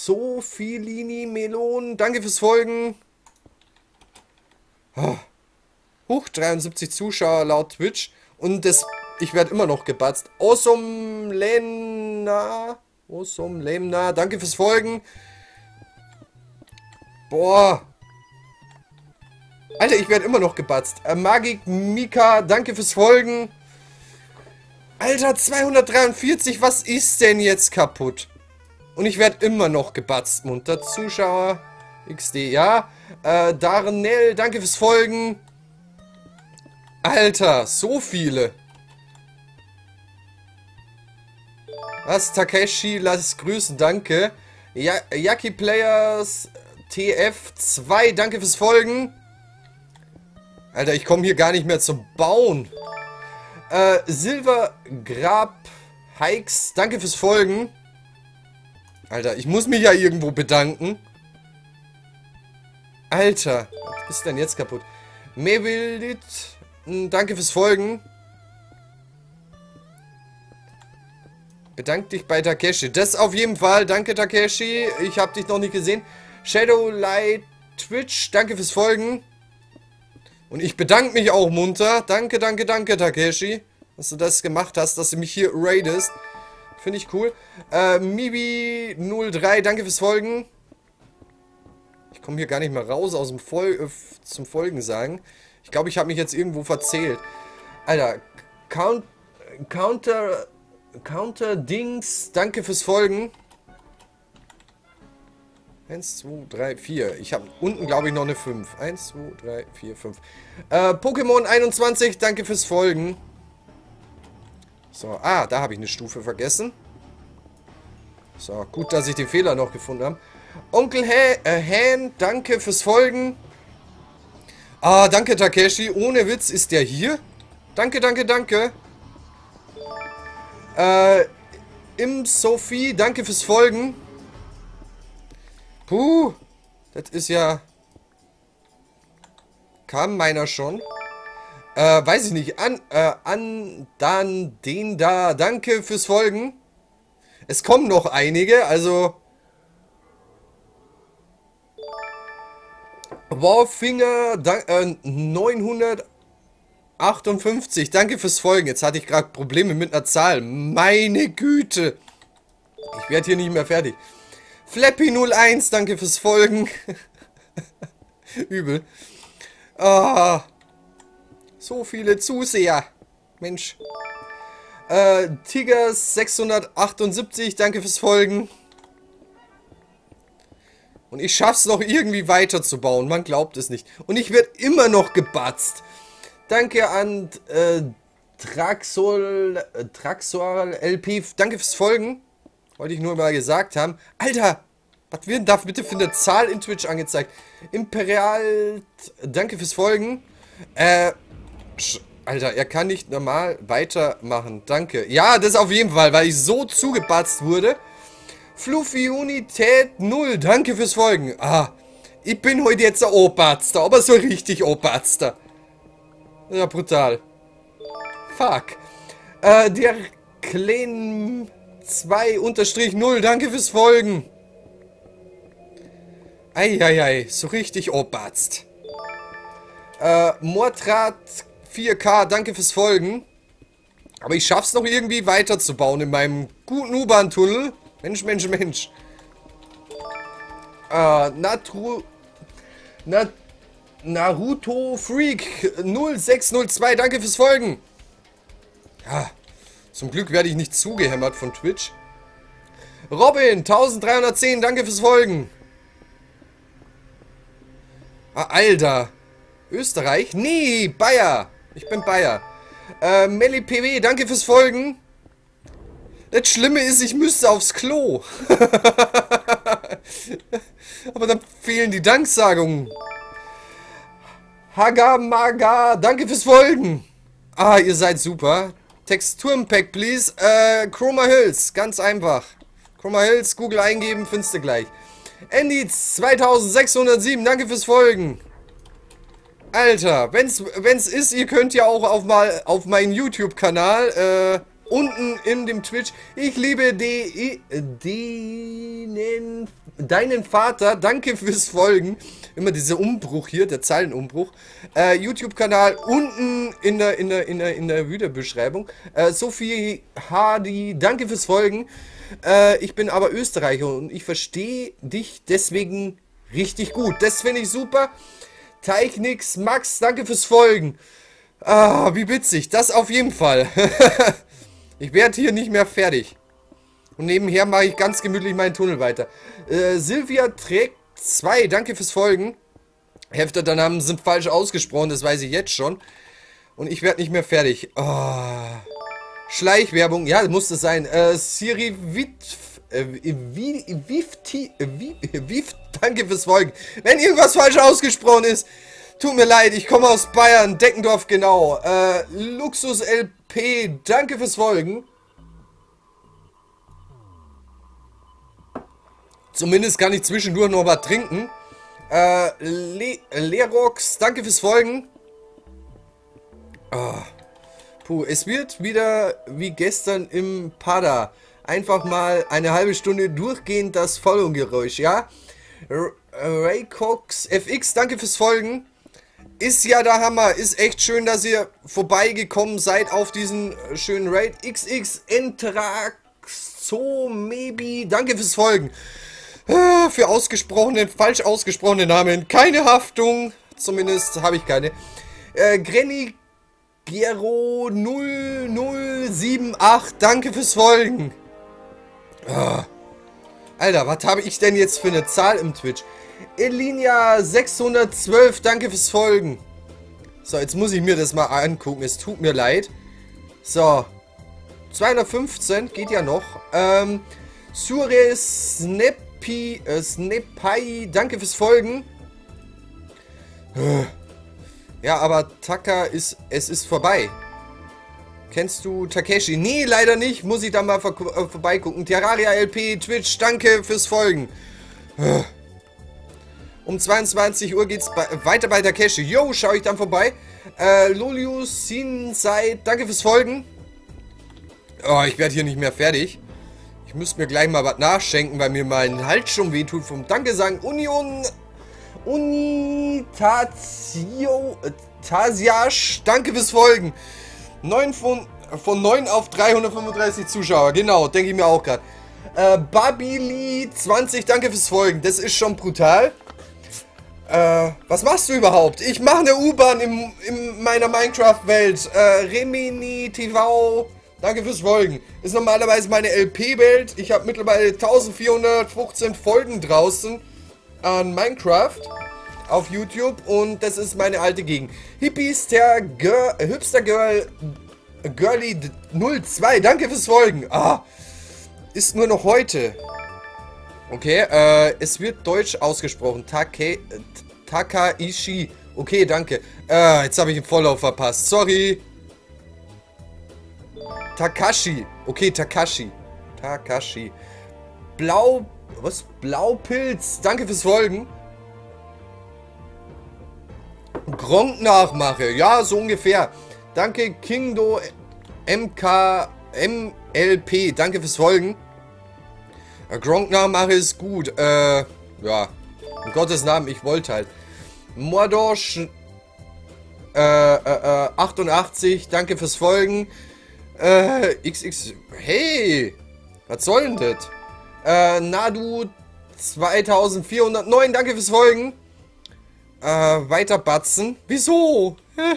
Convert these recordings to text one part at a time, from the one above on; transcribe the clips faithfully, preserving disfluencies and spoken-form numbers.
Sophilini Melon, danke fürs Folgen. Oh. Huch, dreiundsiebzig Zuschauer laut Twitch. Und das, ich werde immer noch gebatzt. Awesome Lemna. Awesome Lemna, danke fürs Folgen. Boah. Alter, ich werde immer noch gebatzt. Äh, Magik Mika, danke fürs Folgen. Alter, zweihundertdreiundvierzig, was ist denn jetzt kaputt? Und ich werde immer noch gebatzt, munter. Zuschauer, X D, ja. Äh, Darnell, danke fürs Folgen. Alter, so viele. Was? Takeshi, lass grüßen, danke. Ja, Yaki Players T F zwei, danke fürs Folgen. Alter, ich komme hier gar nicht mehr zum Bauen. Äh, Silver Grab Hikes, danke fürs Folgen. Alter, ich muss mich ja irgendwo bedanken. Alter, was ist denn jetzt kaputt? Mevildit, danke fürs Folgen. Bedank dich bei Takeshi. Das auf jeden Fall. Danke, Takeshi. Ich habe dich noch nicht gesehen. Shadowlight Twitch, danke fürs Folgen. Und ich bedanke mich auch munter. Danke, danke, danke, Takeshi, dass du das gemacht hast, dass du mich hier raidest. Finde ich cool. Äh, Mibi null drei, danke fürs Folgen. Ich komme hier gar nicht mehr raus aus dem Fol äh, zum Folgen sagen. Ich glaube, ich habe mich jetzt irgendwo verzählt. Alter, Count, Counter, Counter Dings, danke fürs Folgen. eins, zwei, drei, vier. Ich habe unten, glaube ich, noch eine fünf. eins, zwei, drei, vier, fünf. Äh, Pokémon einundzwanzig, danke fürs Folgen. So, ah, da habe ich eine Stufe vergessen. So, gut, dass ich den Fehler noch gefunden habe. Onkel Han, äh, Han, danke fürs Folgen. Ah, danke, Takeshi. Ohne Witz ist der hier. Danke, danke, danke. Äh, Im Sophie, danke fürs Folgen. Puh, das ist ja... Kam meiner schon? Äh, weiß ich nicht. An, äh, an, dann, den da. Danke fürs Folgen. Es kommen noch einige, also... Warfinger, äh, neunhundertachtundfünfzig. Danke fürs Folgen. Jetzt hatte ich gerade Probleme mit einer Zahl. Meine Güte. Ich werde hier nicht mehr fertig. Flappy null eins, danke fürs Folgen. Übel. Ah, so viele Zuseher. Mensch. Äh, Tigers sechshundertachtundsiebzig, danke fürs Folgen. Und ich schaff's noch irgendwie weiterzubauen. Man glaubt es nicht. Und ich werde immer noch gebatzt. Danke an äh, Traxol, äh, Traxol L P. Danke fürs Folgen. Wollte ich nur mal gesagt haben. Alter, was wird denn da bitte für eine Zahl in Twitch angezeigt? Imperial, danke fürs Folgen. Äh, Alter, er kann nicht normal weitermachen. Danke. Ja, das auf jeden Fall, weil ich so zugebatzt wurde. Fluffy Unität null, danke fürs Folgen. Ah, ich bin heute jetzt der Oberster, aber so richtig Oberster. Ja, brutal. Fuck. Äh, der Clan zwei unterstrich null, danke fürs Folgen. Eieiei, so richtig Oberst. Äh, Mordrat vier K, danke fürs Folgen. Aber ich schaff's noch irgendwie weiterzubauen in meinem guten U-Bahn-Tunnel. Mensch, Mensch, Mensch. Äh, Natru... Nat Naruto Freak null sechs null zwei, danke fürs Folgen. Ja, zum Glück werde ich nicht zugehämmert von Twitch. Robin eintausenddreihundertzehn, danke fürs Folgen. Ah, Alter. Österreich? Nee, Bayer. Ich bin Bayer. Äh, Melli P W, danke fürs Folgen. Das Schlimme ist, ich müsste aufs Klo. Aber dann fehlen die Danksagungen. Hagamaga, danke fürs Folgen. Ah, ihr seid super. Texturenpack, please. Äh, Chroma Hills, ganz einfach. Chroma Hills, Google eingeben, findest du gleich. Andy zweitausendsechshundertsieben, danke fürs Folgen. Alter, wenn's, wenn's ist, ihr könnt ja auch auf mal auf meinen YouTube-Kanal, äh, unten in dem Twitch. Ich liebe de, denen, deinen Vater. Danke fürs Folgen. Immer dieser Umbruch hier, der Zeilenumbruch. Äh, YouTube-Kanal unten in der, in der, in der, in der Videobeschreibung. Äh, Sophie Hardy, danke fürs Folgen. Äh, ich bin aber Österreicher und ich verstehe dich deswegen richtig gut. Das finde ich super. Teichnix Max, danke fürs Folgen. Ah, wie witzig. Das auf jeden Fall. Ich werde hier nicht mehr fertig. Und nebenher mache ich ganz gemütlich meinen Tunnel weiter. Äh, Silvia trägt zwei, danke fürs Folgen. Hefter der Namen sind falsch ausgesprochen, das weiß ich jetzt schon. Und ich werde nicht mehr fertig. Oh. Schleichwerbung, ja, muss das sein. Äh, Siri Wit... Äh, wie, Wifti, wie, Wif, danke fürs Folgen. Wenn irgendwas falsch ausgesprochen ist, tut mir leid, ich komme aus Bayern, Deckendorf genau. Äh, Luxus L P, danke fürs Folgen. Zumindest kann ich zwischendurch noch was trinken. Äh, Le Lerox, danke fürs Folgen. Oh. Puh, es wird wieder wie gestern im Pada. Einfach mal eine halbe Stunde durchgehend das Folgengeräusch, ja? Raycox F X, danke fürs Folgen. Ist ja der Hammer. Ist echt schön, dass ihr vorbeigekommen seid auf diesen schönen Raid. X X Entraxo Maybe, danke fürs Folgen. Für ausgesprochene, falsch ausgesprochene Namen keine Haftung. Zumindest habe ich keine. Äh, Granny Gero null null sieben acht, danke fürs Folgen. Ah. Alter, was habe ich denn jetzt für eine Zahl im Twitch? Elinia sechshundertzwölf, danke fürs Folgen. So, jetzt muss ich mir das mal angucken. Es tut mir leid. So. zweihundertfünfzehn, geht ja noch. Ähm, Sure Snappy, äh, Snappy, danke fürs Folgen. Ja, aber Taka ist, es ist vorbei. Kennst du Takeshi? Nee, leider nicht. Muss ich da mal vor, äh, vorbeigucken. Terraria L P, Twitch, danke fürs Folgen. Um zweiundzwanzig Uhr geht's bei, weiter bei Takeshi. Yo, schau ich dann vorbei. Äh, Lolius Sinsei, danke fürs Folgen. Oh, ich werde hier nicht mehr fertig. Ich müsste mir gleich mal was nachschenken, weil mir mein Hals schon wehtut vom Danke sagen. Union... Unitatio... Tasiasch, danke fürs Folgen. neun von, von neun auf dreihundertfünfunddreißig Zuschauer. Genau, denke ich mir auch gerade. Äh, Babili zwanzig, danke fürs Folgen. Das ist schon brutal. Äh, was machst du überhaupt? Ich mache eine U-Bahn in, in meiner Minecraft-Welt. Äh, Remini T V, danke fürs Folgen. Ist normalerweise meine L P-Welt. Ich habe mittlerweile eintausendvierhundertfünfzehn Folgen draußen an Minecraft auf YouTube und das ist meine alte Gegend. Hippies, der Girl, Hipster Girl, Girly null zwei, danke fürs Folgen. Ah, ist nur noch heute. Okay, äh, es wird deutsch ausgesprochen. Take, Takaishi. Okay, danke. Äh, jetzt habe ich den Vorlauf verpasst. Sorry. Takashi. Okay, Takashi. Takashi. Blau... Was? Blaupilz. Danke fürs Folgen. Gronk Nachmache. Ja, so ungefähr. Danke, Kingdo M K M L P. Danke fürs Folgen. Gronk Nachmache ist gut. Äh, ja. In Gottes Namen, ich wollte halt. Mordosh äh, äh, äh, achtundachtzig. Danke fürs Folgen. Äh, X X. Hey! Was soll denn das? Äh, Nadu zweitausendvierhundertneun, danke fürs Folgen. Äh, weiter batzen. Wieso?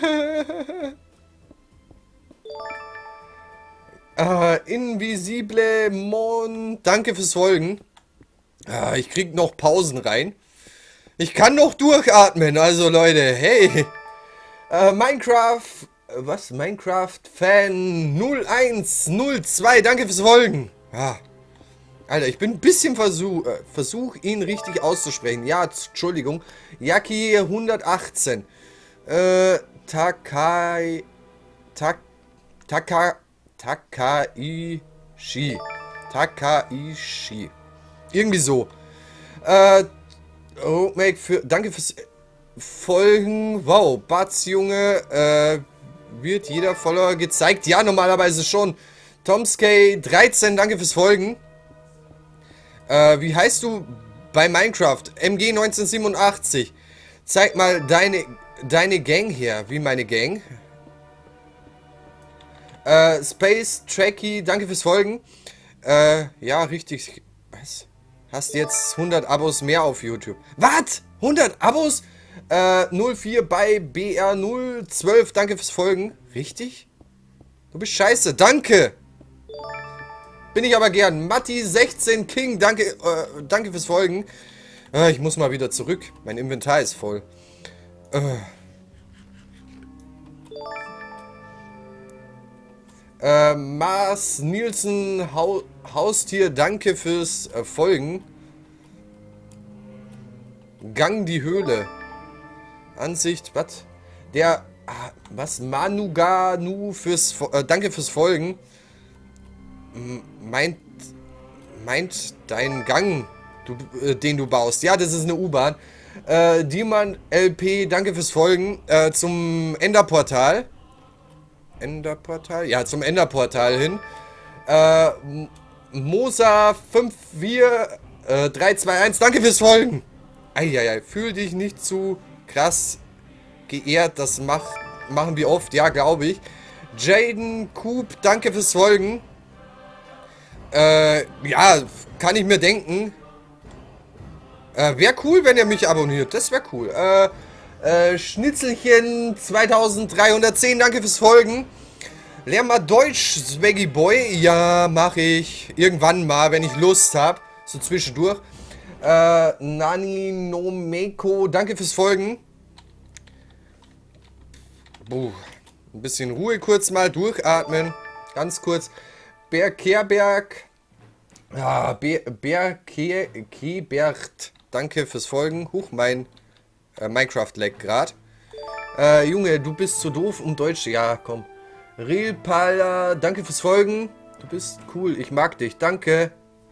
äh, Invisible Mon, danke fürs Folgen. Äh, ich krieg noch Pausen rein. Ich kann noch durchatmen, also Leute, hey. Äh, Minecraft, was? Minecraft Fan null eins null zwei, danke fürs Folgen. Ja. Alter, ich bin ein bisschen versuch, äh, versuch ihn richtig auszusprechen. Ja, Entschuldigung. Yaki hundertachtzehn. Äh, Takai... Tak... Taka... Takaishi. Takaishi. Irgendwie so. Äh, oh, Make für... Danke fürs Folgen. Wow, Batz, Junge. Äh, wird jeder Follower gezeigt? Ja, normalerweise schon. Tomskay dreizehn, danke fürs Folgen. Äh, wie heißt du bei Minecraft? M G neunzehnhundertsiebenundachtzig. Zeig mal deine, deine Gang her. Wie meine Gang? Äh, Space Tracky, danke fürs Folgen. Äh, ja, richtig. Was? Hast jetzt hundert Abos mehr auf YouTube. Was? hundert Abos? Äh, null vier bei B R null zwölf, danke fürs Folgen. Richtig? Du bist scheiße, danke! Bin ich aber gern. Matti sechzehn King, danke, äh, danke fürs Folgen. Äh, ich muss mal wieder zurück. Mein Inventar ist voll. Äh. Äh, Mars Nielsen Hau Haustier, danke fürs äh, Folgen. Gang die Höhle. Ansicht, was? Der, ah, was? Manuganu fürs, äh, danke fürs Folgen. M meint, meint dein Gang, du, äh, den du baust. Ja, das ist eine U-Bahn. Äh, Diemann L P, danke fürs Folgen. Äh, zum Enderportal. Enderportal? Ja, zum Enderportal hin. Äh, Mosa fünf vier drei zwei eins, danke fürs Folgen. Eieiei, fühl dich nicht zu krass geehrt, das mach, machen wir oft, ja, glaube ich. Jaden Coop, danke fürs Folgen. Äh, ja, kann ich mir denken. Äh, wäre cool, wenn ihr mich abonniert, das wäre cool. Äh, äh, Schnitzelchen zweitausenddreihundertzehn, danke fürs Folgen. Lern mal Deutsch, Swaggy Boy. Ja, mache ich. Irgendwann mal, wenn ich Lust habe. So zwischendurch. Äh, Nani Nomeko, danke fürs Folgen. Puh. Ein bisschen Ruhe kurz mal, durchatmen. Ganz kurz. Berkerberg. Ja, Berkerbert, danke fürs Folgen. Huch, mein äh, Minecraft-Lag gerade. Äh, Junge, du bist zu doof, um Deutsch. Ja, komm. Realpala, danke fürs Folgen. Du bist cool, ich mag dich, danke.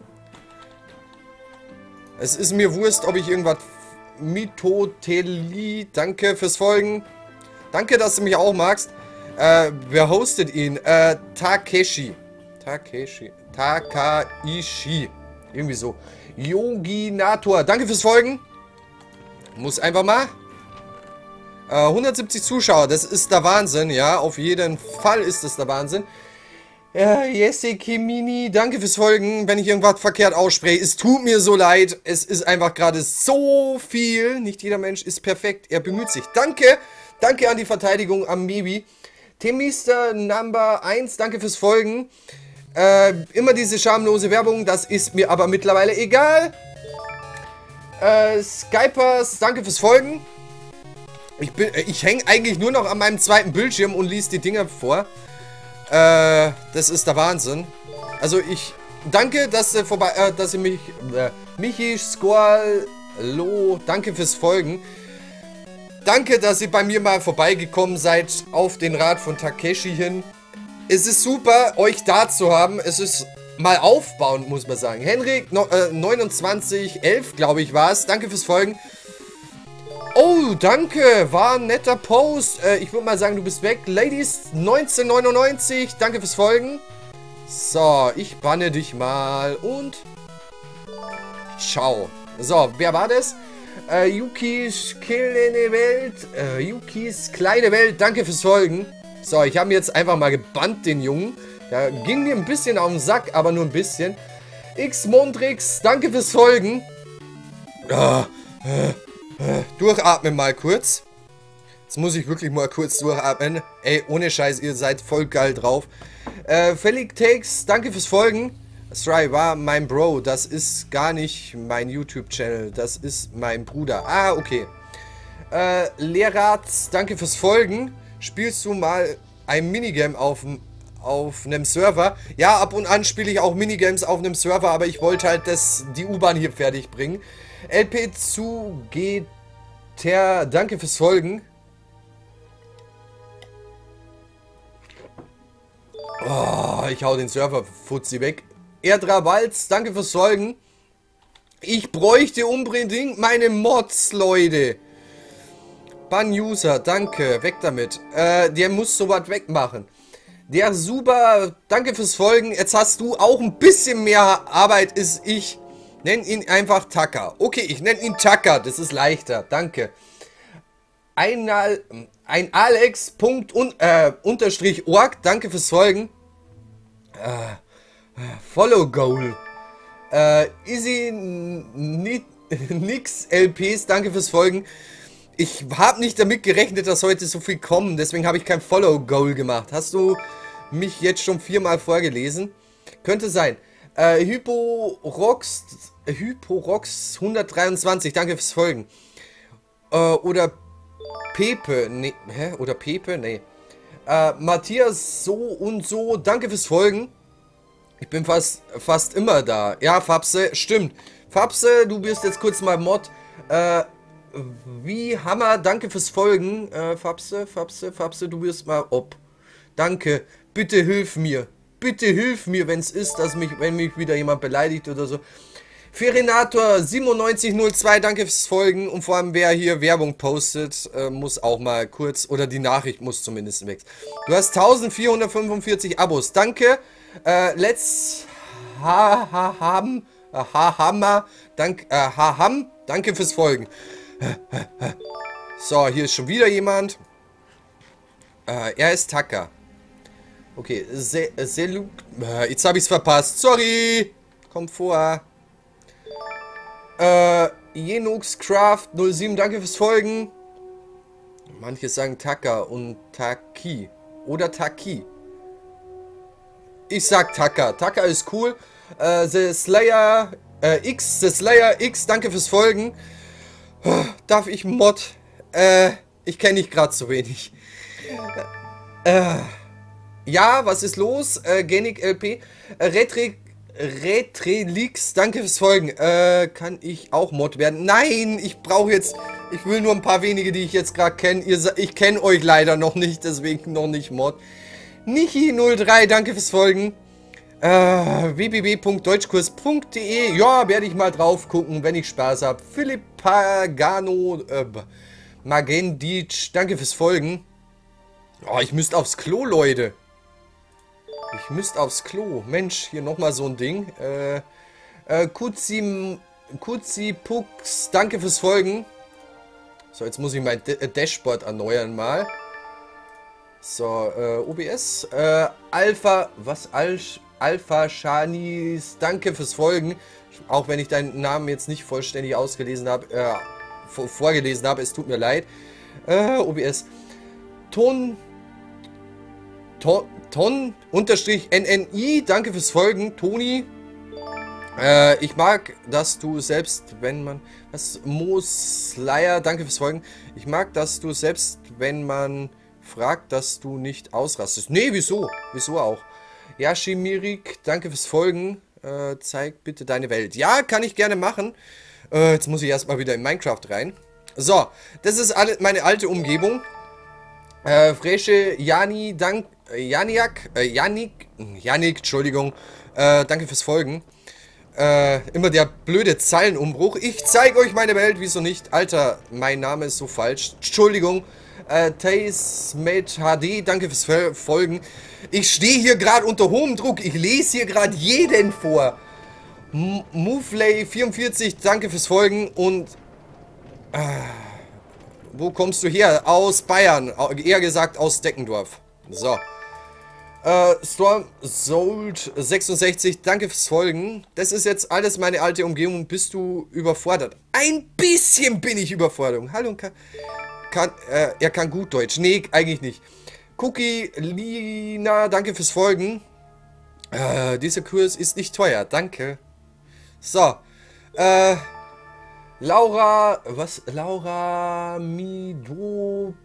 Es ist mir Wurst, ob ich irgendwas... Mitoteli, danke fürs Folgen. Danke, dass du mich auch magst. Äh, wer hostet ihn? Äh, Takeshi. Takeshi. Takaishi. Irgendwie so. Yoginator, danke fürs Folgen. Muss einfach mal. Äh, hundertsiebzig Zuschauer, das ist der Wahnsinn, ja. Auf jeden Fall ist das der Wahnsinn. Ja, Jesse Kimini, danke fürs Folgen, wenn ich irgendwas verkehrt ausspreche. Es tut mir so leid, es ist einfach gerade so viel. Nicht jeder Mensch ist perfekt, er bemüht sich. Danke, danke an die Verteidigung am Mibi. Temister Number eins, danke fürs Folgen. Äh, immer diese schamlose Werbung, das ist mir aber mittlerweile egal. Äh, Skypers, danke fürs Folgen. Ich, bin, ich hänge eigentlich nur noch an meinem zweiten Bildschirm und lese die Dinger vor. Äh, das ist der Wahnsinn. Also ich danke, dass ihr vorbei, äh, dass ihr mich, äh, Michi Squalo, danke fürs Folgen. Danke, dass ihr bei mir mal vorbeigekommen seid auf den Rat von Takeshi hin. Es ist super, euch da zu haben. Es ist mal aufbauend, muss man sagen. Henrik, no, äh, neunundzwanzig elf, glaube ich, war es. Danke fürs Folgen. Oh, danke. War ein netter Post. Äh, ich würde mal sagen, du bist weg. Ladies neunzehnhundertneunundneunzig, danke fürs Folgen. So, ich banne dich mal und ciao. So, wer war das? Äh, Yukis kleine Welt. Äh, Yukis kleine Welt, danke fürs Folgen. So, ich habe ihn jetzt einfach mal gebannt, den Jungen. Der ging mir ein bisschen auf den Sack, aber nur ein bisschen. X-Mondrix, danke fürs Folgen. Ah, äh, äh, durchatmen mal kurz. Jetzt muss ich wirklich mal kurz durchatmen. Ey, ohne Scheiß, ihr seid voll geil drauf. Äh, Felix Takes, danke fürs Folgen. Stry war mein Bro, das ist gar nicht mein YouTube-Channel, das ist mein Bruder. Ah, okay. Äh, Lehrrats, danke fürs Folgen. Spielst du mal ein Minigame auf, auf einem Server? Ja, ab und an spiele ich auch Minigames auf einem Server, aber ich wollte halt das, die U-Bahn hier fertig bringen. L P zu G T R, danke fürs Folgen. Oh, ich hau den Server-Fuzzi weg. Erdra Walz, danke fürs Folgen. Ich bräuchte unbedingt meine Mods, Leute. Ban-User, danke, weg damit. Äh, der muss sowas wegmachen. Der Super, danke fürs Folgen. Jetzt hast du auch ein bisschen mehr Arbeit als ich. Nenn ihn einfach Tucker. Okay, ich nenne ihn Tucker, das ist leichter. Danke. Ein, ein Alex. Punkt un, äh, unterstrich org, danke fürs Folgen. Äh, Follow Goal. Äh, Easy Nix L Ps, danke fürs Folgen. Ich habe nicht damit gerechnet, dass heute so viel kommen, deswegen habe ich kein Follow Goal gemacht. Hast du mich jetzt schon viermal vorgelesen? Könnte sein. Äh, Hyporox, Hyporox hundertdreiundzwanzig, danke fürs Folgen. Äh, oder Pepe, nee, hä? Oder Pepe, nee. Äh, Matthias so und so, danke fürs Folgen. Ich bin fast, fast immer da. Ja, Fabse, stimmt. Fabse, du bist jetzt kurz mal Mod. Äh, wie Hammer, danke fürs Folgen. Äh, Fabse, Fabse, Fabse, du wirst mal ob. Danke, bitte hilf mir. Bitte hilf mir, wenn es ist, dass mich, wenn mich wieder jemand beleidigt oder so. Ferinator siebenundneunzig null zwei, danke fürs Folgen. Und vor allem, wer hier Werbung postet, äh, muss auch mal kurz, oder die Nachricht muss zumindest weg. Du hast eintausendvierhundertfünfundvierzig Abos, danke. Äh, let's ha ha ham, ha hammer, dank, äh, ha ham, danke fürs Folgen. So, hier ist schon wieder jemand. Äh, er ist Tucker. Okay, Se Seluk. Äh, jetzt habe ich es verpasst. Sorry. Kommt vor. Äh, Jenuxcraft null sieben, danke fürs Folgen. Manche sagen Tucker und Taki. Oder Taki. Ich sag Tucker. Tucker ist cool. Äh, The Slayer äh, X, The Slayer X, danke fürs Folgen. Darf ich Mod? Äh, ich kenne dich gerade zu wenig. Äh, ja, was ist los? Äh, Genic L P. Äh, Retri, Retrelix, danke fürs Folgen. Äh, kann ich auch Mod werden? Nein, ich brauche jetzt... Ich will nur ein paar wenige, die ich jetzt gerade kenne. Ich kenne euch leider noch nicht, deswegen noch nicht Mod. Nichi null drei, danke fürs Folgen. Äh, w w w punkt deutschkurs punkt de. Ja, werde ich mal drauf gucken, wenn ich Spaß habe. Philipp Pagano, äh, Magendic, danke fürs Folgen. Oh, ich müsste aufs Klo, Leute. Ich müsste aufs Klo. Mensch, hier nochmal so ein Ding. Äh, äh, Kutzi, Kutzi Pux, danke fürs Folgen. So, jetzt muss ich mein D Dashboard erneuern mal. So, äh, O B S. Äh, Alpha, was? Al Alpha Shanis, danke fürs Folgen. Auch wenn ich deinen Namen jetzt nicht vollständig ausgelesen habe, äh, vorgelesen habe, es tut mir leid. Äh, O B S. Ton, Ton, Ton, unterstrich N N I, danke fürs Folgen, Toni. Äh, ich mag, dass du selbst, wenn man, was, Moslayer, danke fürs Folgen. Ich mag, dass du selbst, wenn man fragt, dass du nicht ausrastest. Nee, wieso? Wieso auch? Yashimirik, danke fürs Folgen. Äh, zeig bitte deine Welt. Ja, kann ich gerne machen. Äh, jetzt muss ich erstmal wieder in Minecraft rein. So, das ist alle, meine alte Umgebung. Äh, Fresche, Jani, dank, äh, Janiak, äh, Janik, Janik, Entschuldigung. Äh, danke fürs Folgen. Äh, immer der blöde Zeilenumbruch. Ich zeige euch meine Welt, wieso nicht? Alter, mein Name ist so falsch. Entschuldigung. Äh, Tasemate H D, danke fürs Folgen. Ich stehe hier gerade unter hohem Druck. Ich lese hier gerade jeden vor. Movley vierundvierzig, danke fürs Folgen. Und äh, wo kommst du her? Aus Bayern. Eher gesagt aus Deckendorf. So. Äh, Storm Sold sechsundsechzig, danke fürs Folgen. Das ist jetzt alles meine alte Umgebung. Bist du überfordert? Ein bisschen bin ich überfordert. Hallo, kann, kann, äh, er kann gut Deutsch. Nee, eigentlich nicht. Cookie Lina, danke fürs Folgen. Äh, dieser Kurs ist nicht teuer, danke. So. Äh, Laura, was? Laura Mido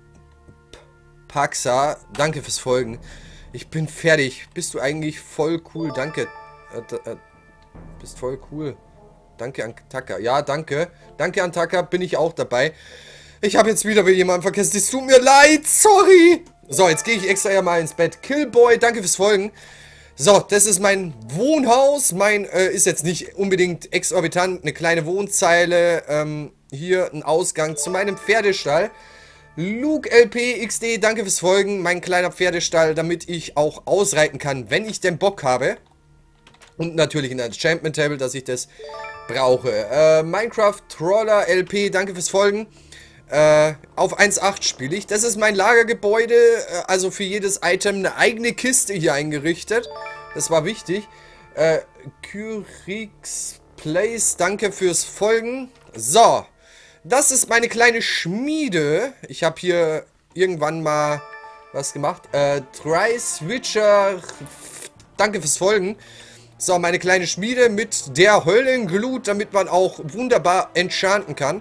Paxa, danke fürs Folgen. Ich bin fertig. Bist du eigentlich voll cool? Danke. Äh, äh, bist voll cool. Danke an Tucker. Ja, danke. Danke an Tucker. Bin ich auch dabei. Ich habe jetzt wieder jemanden vergessen. Es tut mir leid. Sorry. So, jetzt gehe ich extra ja mal ins Bett. Killboy, danke fürs Folgen. So, das ist mein Wohnhaus. Mein, äh, ist jetzt nicht unbedingt exorbitant. Eine kleine Wohnzeile. Ähm, hier ein Ausgang zu meinem Pferdestall. Luke L P X D, danke fürs Folgen. Mein kleiner Pferdestall, damit ich auch ausreiten kann, wenn ich den Bock habe. Und natürlich ein Enchantment Table, dass ich das brauche. Äh, Minecraft Troller L P, danke fürs Folgen. Äh, auf eins Punkt acht spiele ich. Das ist mein Lagergebäude, äh, also für jedes Item eine eigene Kiste hier eingerichtet. Das war wichtig. Äh, Kyrix Place, danke fürs Folgen. So, das ist meine kleine Schmiede. Ich habe hier irgendwann mal was gemacht. Äh, Try Switcher, danke fürs Folgen. So, meine kleine Schmiede mit der Höllenglut, damit man auch wunderbar enchanten kann.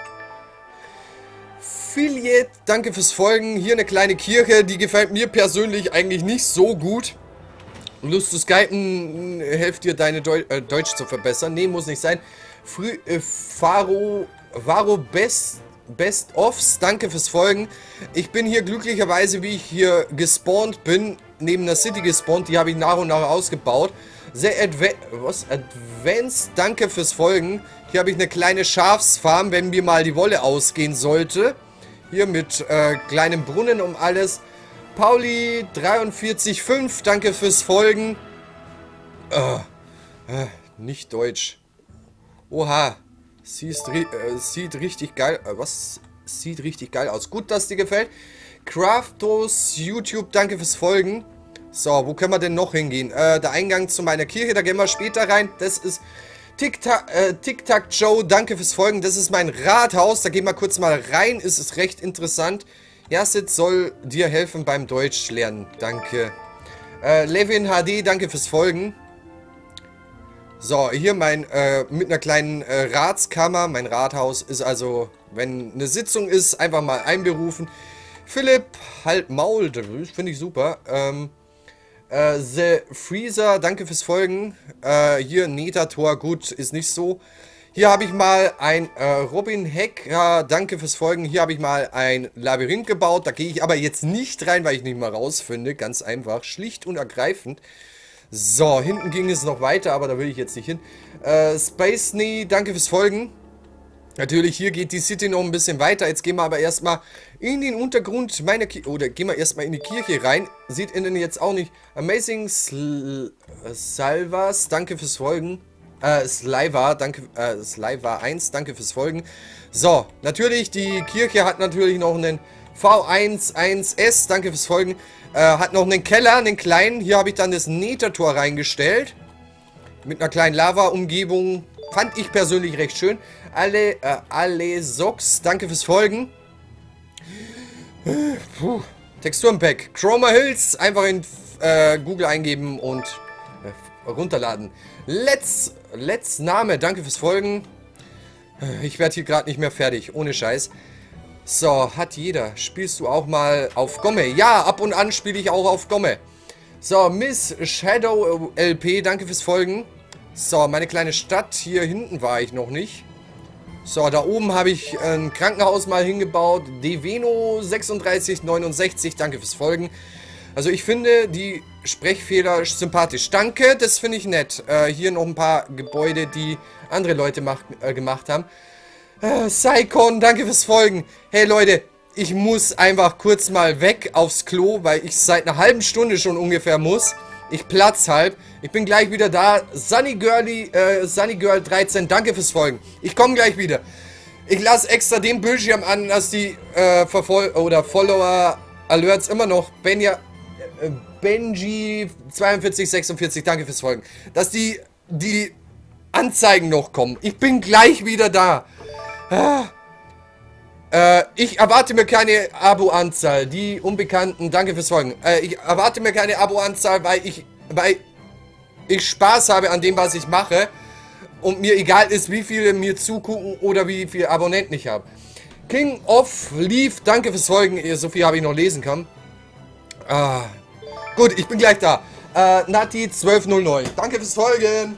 Affiliate, danke fürs Folgen. Hier eine kleine Kirche, die gefällt mir persönlich eigentlich nicht so gut. Lust zu skypen, hilft dir deine Deu äh, Deutsch zu verbessern. Nee, muss nicht sein. Frü äh, Faro, Varo Best, Best Offs, danke fürs Folgen. Ich bin hier glücklicherweise, wie ich hier gespawnt bin, neben der City gespawnt. Die habe ich nach und nach ausgebaut. Sehr adva was? Advanced, danke fürs Folgen. Hier habe ich eine kleine Schafsfarm, wenn mir mal die Wolle ausgehen sollte. Hier mit äh, kleinem Brunnen um alles. Pauli dreiundvierzig Komma fünf, danke fürs Folgen. Äh, äh, nicht Deutsch. Oha. Sieht, äh, sieht richtig geil. Äh, was? Sieht richtig geil aus. Gut, dass dir gefällt. Craftos YouTube, danke fürs Folgen. So, wo können wir denn noch hingehen? Äh, der Eingang zu meiner Kirche, da gehen wir später rein. Das ist TikTok, äh, TikTok Joe, danke fürs Folgen. Das ist mein Rathaus. Da gehen wir kurz mal rein. Ist es recht interessant. Jasit soll dir helfen beim Deutsch lernen. Danke. Äh, Levin H D, danke fürs Folgen. So, hier mein, äh, mit einer kleinen äh, Ratskammer. Mein Rathaus ist also, wenn eine Sitzung ist, einfach mal einberufen. Philipp, halt Maul, das finde ich super. Ähm, äh, The Freezer, danke fürs Folgen. Äh, hier Netator, gut, ist nicht so. Hier habe ich mal ein äh, Robin Hacker, danke fürs Folgen. Hier habe ich mal ein Labyrinth gebaut. Da gehe ich aber jetzt nicht rein, weil ich nicht mal rausfinde. Ganz einfach, schlicht und ergreifend. So, hinten ging es noch weiter, aber da will ich jetzt nicht hin. Äh, Space Knee, danke fürs Folgen. Natürlich, hier geht die City noch ein bisschen weiter. Jetzt gehen wir aber erstmal in den Untergrund meiner Kirche. Oder gehen wir erstmal in die Kirche rein. Sieht innen jetzt auch nicht. Amazing Sl Salvas, danke fürs Folgen. Äh, Sliva, danke, äh, Sliva eins, danke fürs Folgen. So, natürlich, die Kirche hat natürlich noch einen V eins eins S, danke fürs Folgen. Äh, hat noch einen Keller, einen kleinen. Hier habe ich dann das Nethertor reingestellt. Mit einer kleinen Lava-Umgebung. Fand ich persönlich recht schön. Alle, äh, alle Socks, danke fürs Folgen. Puh. Texturenpack. Chroma Hills, einfach in äh, Google eingeben und äh, runterladen. Let's, Let's Name, danke fürs Folgen. Ich werde hier gerade nicht mehr fertig, ohne Scheiß. So, hat jeder. Spielst du auch mal auf Gomme? Ja, ab und an spiele ich auch auf Gomme. So, Miss Shadow L P, danke fürs Folgen. So, meine kleine Stadt. Hier hinten war ich noch nicht. So, da oben habe ich ein Krankenhaus mal hingebaut. Deveno sechsunddreißig neunundsechzig, danke fürs Folgen. Also ich finde die Sprechfehler sympathisch. Danke, das finde ich nett. Äh, hier noch ein paar Gebäude, die andere Leute macht, äh, gemacht haben. Äh, Saikon, danke fürs Folgen. Hey Leute, ich muss einfach kurz mal weg aufs Klo, weil ich seit einer halben Stunde schon ungefähr muss. Ich platz halb. Ich bin gleich wieder da. Sunny Girlie, äh, Sunny Girl dreizehn, danke fürs Folgen. Ich komme gleich wieder. Ich lasse extra den Bildschirm an, dass die äh, Verfol oder Follower Alerts immer noch Benja, äh, Benji zweiundvierzig sechsundvierzig, danke fürs Folgen. Dass die, die Anzeigen noch kommen. Ich bin gleich wieder da. Ah. Äh, ich erwarte mir keine Abo-Anzahl. Die Unbekannten, danke fürs Folgen. Äh, ich erwarte mir keine Abo-Anzahl, weil ich, weil ich Spaß habe an dem, was ich mache. Und mir egal ist, wie viele mir zugucken oder wie viele Abonnenten ich habe. King of Leaf, danke fürs Folgen. So viel habe ich noch lesen können. Ah. Gut, ich bin gleich da. Äh, Nati zwölf null neun, danke fürs Folgen.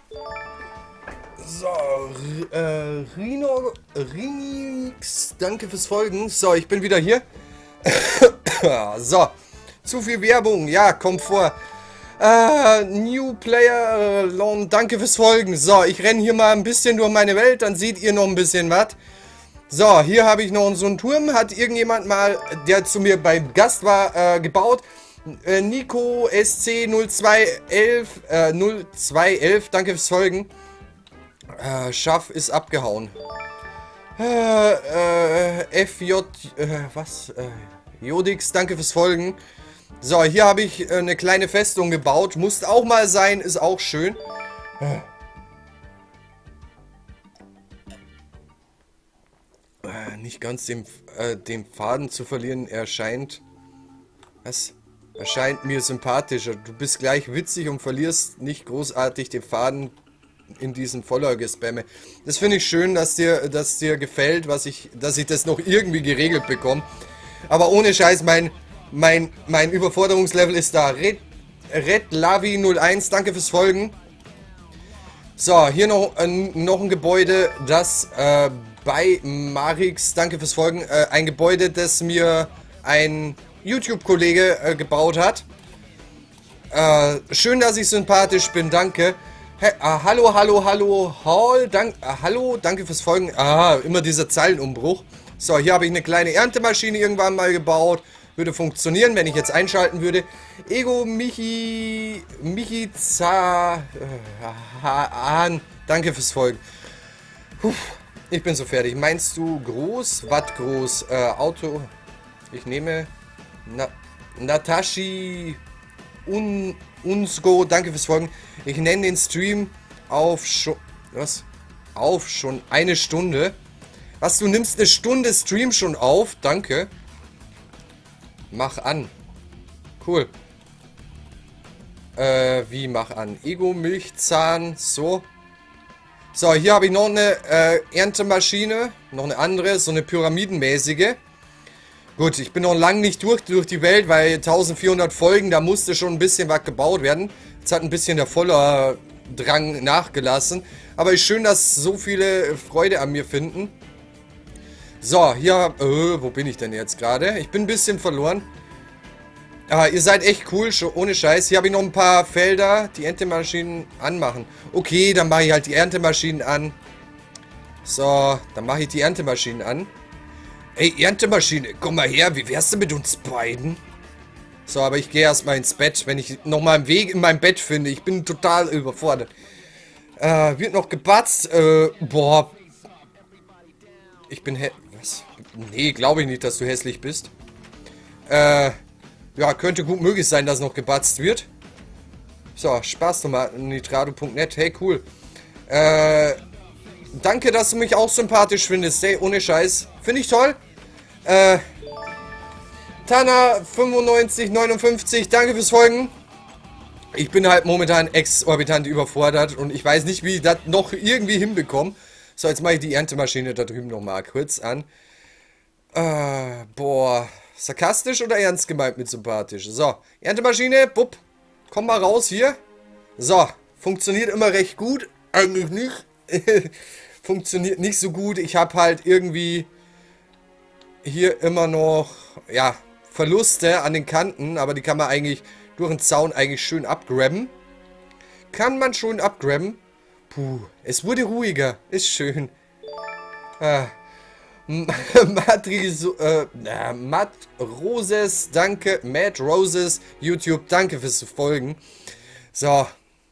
So, äh, Rino, Rinix, danke fürs Folgen. So, ich bin wieder hier. So, zu viel Werbung, ja, kommt vor. Äh, New Player, äh, danke fürs Folgen. So, ich renne hier mal ein bisschen durch meine Welt, dann seht ihr noch ein bisschen was. So, hier habe ich noch so einen Turm, hat irgendjemand mal, der zu mir beim Gast war, äh, gebaut. Äh, Nico S C null zwei elf, äh, null zwei elf, danke fürs Folgen. Äh, Schaff ist abgehauen. Äh, äh, F J, äh, was? Äh, Jodix, danke fürs Folgen. So, hier habe ich äh, eine kleine Festung gebaut. Muss auch mal sein, ist auch schön. Äh. Äh, nicht ganz den, äh, den Faden zu verlieren, erscheint... Was? Erscheint mir sympathischer. Du bist gleich witzig und verlierst nicht großartig den Faden in diesem Follower-Gespamme. Das finde ich schön, dass dir, dass dir gefällt, was ich, dass ich das noch irgendwie geregelt bekomme. Aber ohne Scheiß, mein, mein, mein Überforderungslevel ist da. Red, Red Lavi null eins, danke fürs Folgen. So, hier noch, äh, noch ein Gebäude, das äh, bei Marix, danke fürs Folgen, äh, ein Gebäude, das mir ein YouTube-Kollege äh, gebaut hat. Äh, schön, dass ich sympathisch bin, danke. Hey, ah, hallo, hallo, hallo, Hall, dank, ah, hallo, danke fürs Folgen. Ah, immer dieser Zeilenumbruch. So, hier habe ich eine kleine Erntemaschine irgendwann mal gebaut. Würde funktionieren, wenn ich jetzt einschalten würde. Ego Michi, Michi Za, äh, Hahn, danke fürs Folgen. Puh, ich bin so fertig. Meinst du groß? Was groß? Äh, Auto. Ich nehme Na, Natashi Un, Unsgo, danke fürs Folgen. Ich nenne den Stream auf schon. Was? Auf schon eine Stunde. Was, du nimmst eine Stunde Stream schon auf? Danke. Mach an. Cool. Äh, wie mach an? Ego Milchzahn. So. So, hier habe ich noch eine äh, Erntemaschine. Noch eine andere, so eine pyramidenmäßige. Gut, ich bin noch lange nicht durch, durch die Welt, weil eintausendvierhundert Folgen, da musste schon ein bisschen was gebaut werden. Jetzt hat ein bisschen der voller Drang nachgelassen. Aber ist schön, dass so viele Freude an mir finden. So, hier, äh, wo bin ich denn jetzt gerade? Ich bin ein bisschen verloren. Ah, ihr seid echt cool, schon ohne Scheiß. Hier habe ich noch ein paar Felder, die Erntemaschinen anmachen. Okay, dann mache ich halt die Erntemaschinen an. So, dann mache ich die Erntemaschinen an. Ey, Erntemaschine, komm mal her, wie wär's denn mit uns beiden? So, aber ich gehe erstmal ins Bett, wenn ich nochmal einen Weg in mein Bett finde. Ich bin total überfordert. Äh, wird noch gebatzt. Äh, boah. Ich bin hä... Was? Nee, glaube ich nicht, dass du hässlich bist. Äh, ja, könnte gut möglich sein, dass noch gebatzt wird. So, Spaßtomaten, nitrado punkt net. Hey, cool. Äh, danke, dass du mich auch sympathisch findest. Hey, ohne Scheiß. Finde ich toll. Äh, Tana fünfundneunzig neunundfünfzig, danke fürs Folgen. Ich bin halt momentan exorbitant überfordert und ich weiß nicht, wie ich das noch irgendwie hinbekomme. So, jetzt mache ich die Erntemaschine da drüben nochmal kurz an. Äh, boah. Sarkastisch oder ernst gemeint mit sympathisch? So, Erntemaschine, bupp. Komm mal raus hier. So, funktioniert immer recht gut. Eigentlich nicht. Funktioniert nicht so gut. Ich habe halt irgendwie hier immer noch, ja, Verluste an den Kanten, aber die kann man eigentlich durch den Zaun eigentlich schön abgrabben. Kann man schon abgrabben. Puh, es wurde ruhiger. Ist schön. Ah. Matri, äh, äh, Matt Roses, danke. Matt Roses, YouTube, danke fürs Folgen. So. Ah.